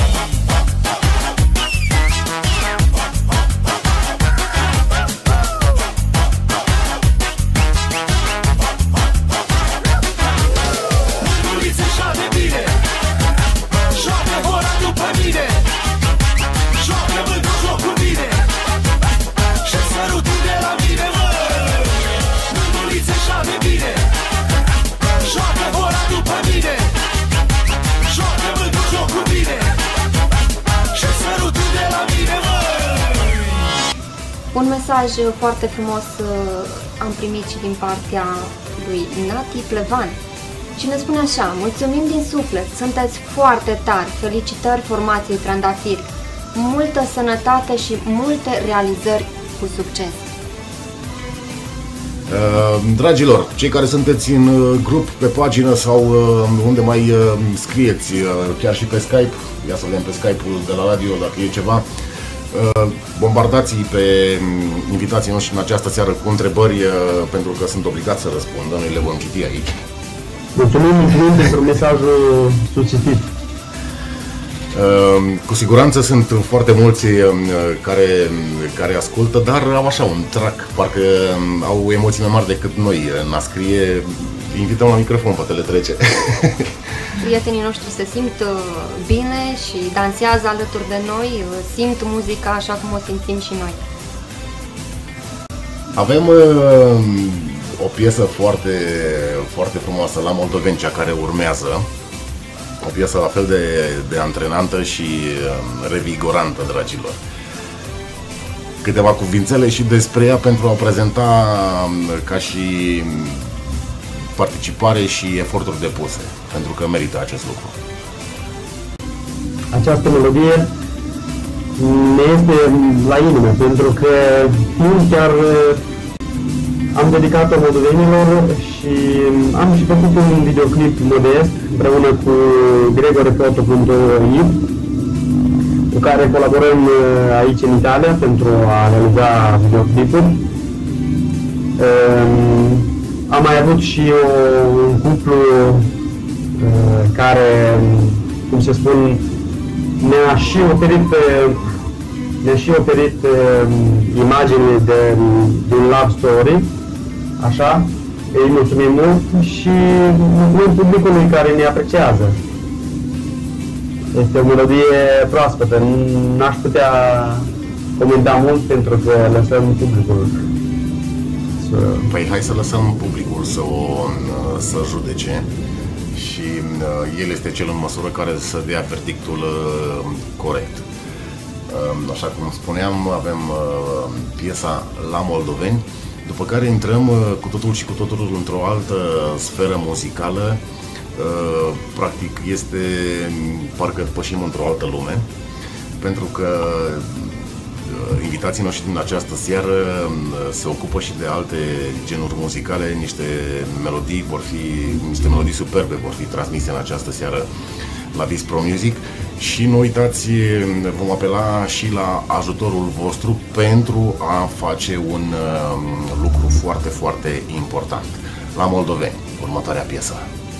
Mândrulițe șade bine, joacă hora după mine. Joacă mândru joc cu mine și sărutul de la mine, mă! Mândrulițe șade bine, joacă hora după mine. Joacă mândru joc cu mine și sărutul de la mine, mă! Un mesaj foarte frumos am primit și din partea lui Nati Plevan. Și ne spune așa: mulțumim din suflet, sunteți foarte tari, felicitări formației Trandafir, multă sănătate și multe realizări cu succes. Dragilor, cei care sunteți în grup, pe pagină sau unde mai scrieți, chiar și pe Skype, ia să vedem pe Skype-ul de la radio dacă e ceva, bombardați-i pe invitații noștri în această seară cu întrebări, pentru că sunt obligați să răspundă, noi le vom citi aici. Mulțumim pentru mesajul susținut. Cu siguranță sunt foarte mulți care ascultă, dar au așa un trac, parcă au emoții mai mari decât noi. N-a scrie, invităm la microfon, poate le trece. Prietenii noștri se simt bine și dansează alături de noi, simt muzica așa cum o simțim și noi. Avem o piesă foarte, foarte frumoasă la Moldoveni, cea care urmează. O piesă la fel de antrenantă și revigorantă, dragilor. Câteva cuvințele și despre ea pentru a o prezenta ca și participare și eforturi depuse, pentru că merită acest lucru. Această melodie ne este la inimă, pentru că chiar am dedicat-o moldovenilor și am și făcut un videoclip modest împreună cu Gregore.ip, cu care colaborăm aici în Italia pentru a realiza videoclipuri. Am mai avut și un cuplu care, cum se spun, ne-a și oferit imagini de un love story, așa, îi mulțumim mult și mulțumim publicului care ne apreciază. Este o melodie proaspătă, n-aș putea comenta mult pentru că lăsăm publicul să... Păi hai să lăsăm publicul să judece și el este cel în măsură care să dea verdictul corect. Așa cum spuneam, avem piesa La Moldoveni, după care intrăm cu totul și cu totul într-o altă sferă muzicală. Practic este, parcă pășim într-o altă lume, pentru că invitații noștri din această seară se ocupă și de alte genuri muzicale, niște melodii superbe vor fi transmise în această seară la Vis Pro Music și nu uitați, vom apela și la ajutorul vostru pentru a face un lucru foarte, foarte important. La Moldoveni, următoarea piesă.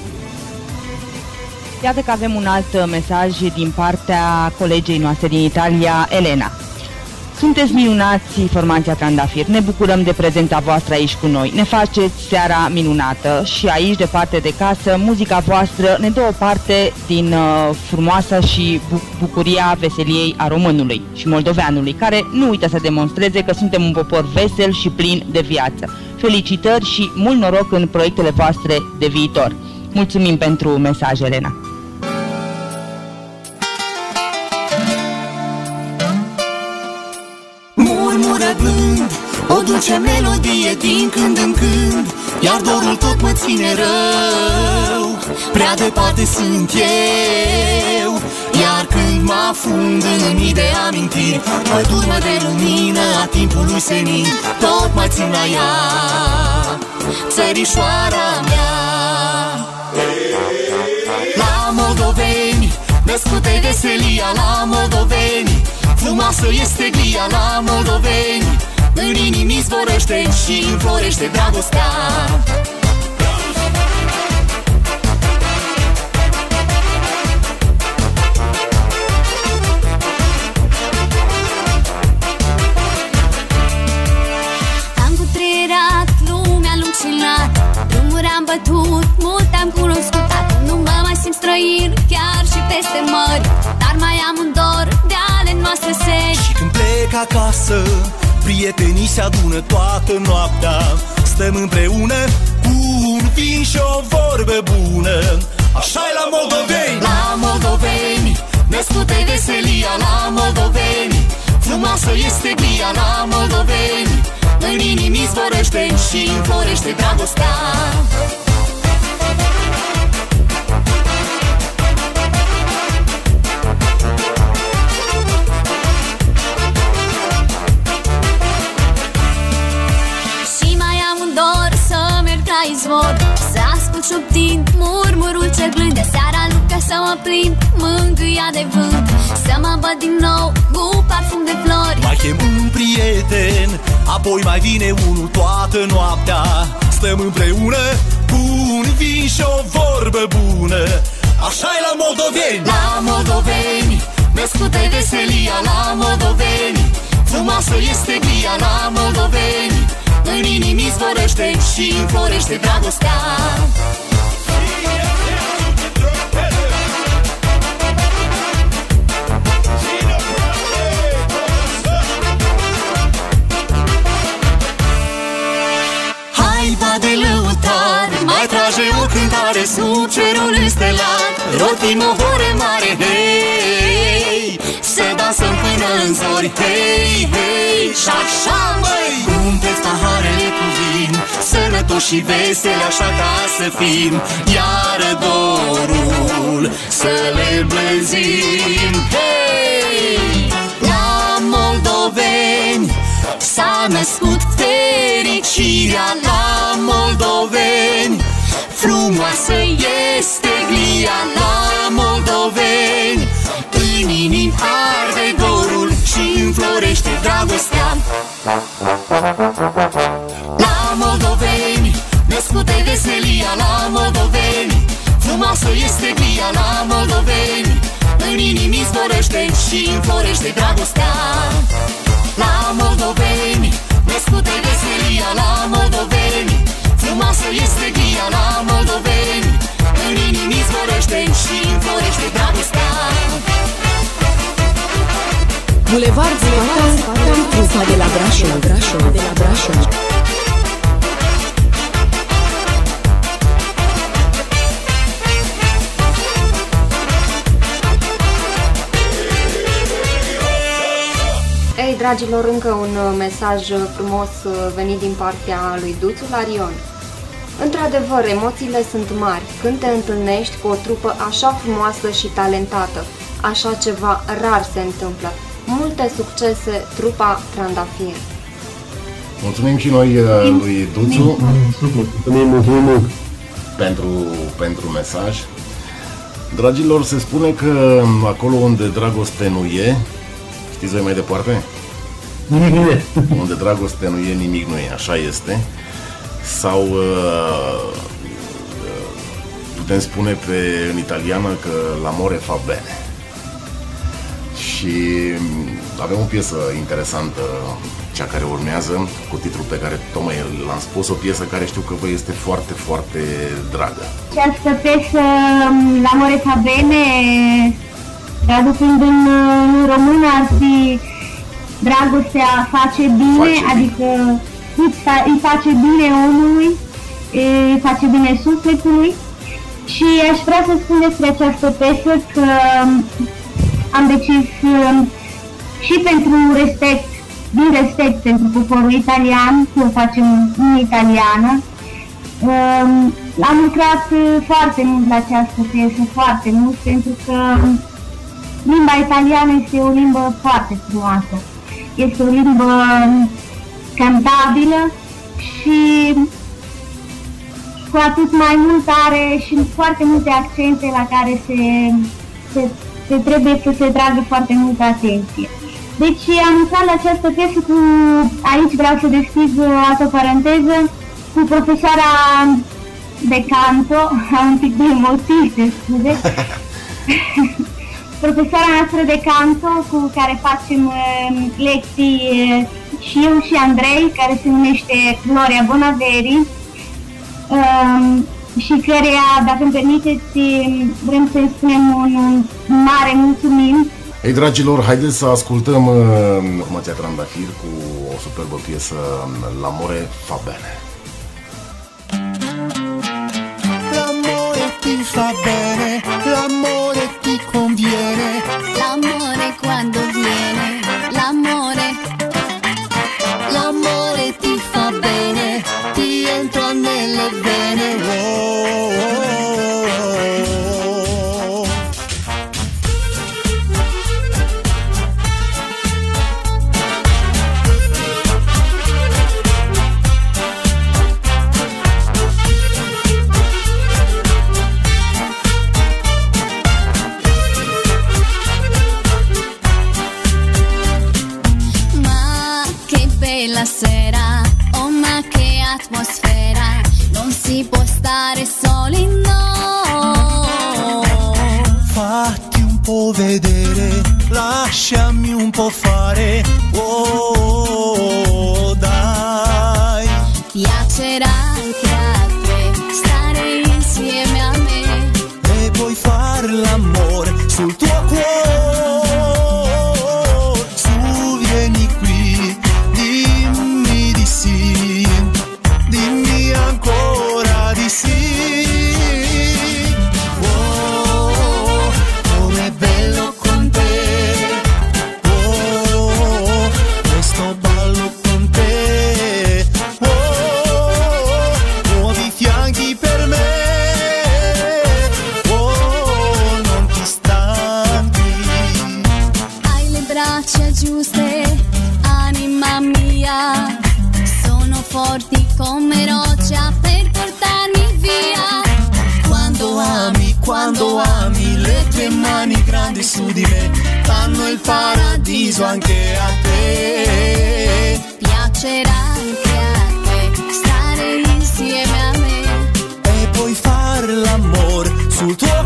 Iată că avem un alt mesaj din partea colegei noastre din Italia, Elena. Sunteți minunați, formația Trandafir, ne bucurăm de prezența voastră aici cu noi, ne faceți seara minunată și aici, departe de casă, muzica voastră ne dă o parte din frumoasa și bucuria veseliei a românului și moldoveanului, care nu uită să demonstreze că suntem un popor vesel și plin de viață. Felicitări și mult noroc în proiectele voastre de viitor. Mulțumim pentru mesaj, Elena. Murmură blând o dulce melodie din când în când, iar dorul tot mă ține rău. Prea departe sunt eu, iar când mă afund în mii de amintiri, pădurmă de lumină a timpului senin, tot mai țin la ea, țărișoara mea. La Moldoveni, născute veselia, la Moldoveni, frumoasă este glia, la Moldoveni, în inimi zvorăște și înflorește dragostea. Am cutreierat lumea lung și lat, drumuri am bătut, mult am cunoscut. Nu mă mai simt străin, chiar și peste mări, dar mai am un dor de ale noastre seri. Și când plec acasă, prietenii se adună toată noaptea, stăm împreună cu un vin și o vorbă bună. Așa-i la Moldoveni! La Moldoveni, născute veselia, la Moldoveni, frumoasă este glia, la Moldoveni, în inimi zvorăște și înflorește dragostea. Izvor, să ascult șoptind murmurul cel blând, de seara Luca să mă prind mângâia de vânt, să mă văd din nou cu parfum de flori. Mai chem un prieten, apoi mai vine unul toată noaptea, stăm împreună cu un vin și o vorbă vorbă bună, așa-i la moldoveni. La moldoveni născută-i veselia, la moldoveni frumoasă este glia, la moldoveni în inimii zborăște și înflorește dragostea. De lăutar mai trage o cântare sub cerul înstelat, rotim o hore mare, hei, să dansăm până în zori, hei, hei, și așa, măi, umple-ți paharele cu vin, sănătoși și veseli așa ca să fim, iar dorul să le blăzim, hei, la moldoveni s-a născut fericirea, la moldoveni frumoasă este glia, la moldoveni în inimi arde dorul și înflorește dragostea. La moldoveni născută-i veselia, la moldoveni frumoasă este glia, la moldoveni în inimi zborăște și înflorește dragostea. La moldoveni născută-i veselia, la moldoveni frumoasă este glia, la moldoveni în inimi zborăște și înflorește dragostea. Bulevard Spata, trupa de la Brașov. Ei, dragilor, încă un mesaj frumos venit din partea lui Duțu Larion. Într-adevăr, emoțiile sunt mari când te întâlnești cu o trupă așa frumoasă și talentată. Așa ceva rar se întâmplă. Multe succese, trupa Trandafir. Mulțumim și noi lui Duțu pentru mesaj. Dragilor, se spune că acolo unde dragoste nu e, știți voi mai departe? Nimic nu e. Unde dragoste nu e, nimic nu e, așa este. Sau putem spune în italiană că l'amore fa bene. Și avem o piesă interesantă, cea care urmează, cu titlul pe care tocmai l-am spus, o piesă care știu că vă este foarte, foarte dragă. Această piesă, l'amore fa bene, traducând în română, ar fi dragostea face bine, adică îi face bine omului, îi face bine sufletului. Și aș vrea să spun despre această piesă că am decis și pentru respect, din respect pentru poporul italian, că o facem în italiană. Am lucrat foarte mult la această piesă, foarte mult, pentru că limba italiană este o limbă foarte frumoasă. Este o limbă cantabilă și cu atât mai mult are și foarte multe accente la care se trebuie să se tragă foarte multă atenție. Deci am lucrat la această piesă cu, aici vreau să deschid o altă paranteză, cu profesoara de canto, am un pic de emoții, se scuze. Profesoara noastră de canto cu care facem lecții și eu și Andrei, care se numește Gloria Bonaveri, și căreia, dacă îmi permiteți, vrem să-i spunem un mare mulțumim. Ei, dragilor, haideți să ascultăm formația Trandafir cu o superbă piesă, L'amore fa bene. L'amore ti fa bene, l'amore ti conviene, L'amore quando viene, l'amore, l'amore ti fa bene, ti entra nelle vene. vedere, lasciami un po' fare, oh, dai. Piacerà anche a te stare insieme a me e poi fare l'amore sul tuo cuore. Su, vieni qui, dimmi di sì, dimmi ancora di sì. Forti come roccia per portarmi via. Quando ami, le tue mani grandi su di me fanno il paradiso anche a te. Piacerà anche a te stare insieme a me e poi fare l'amore sul tuo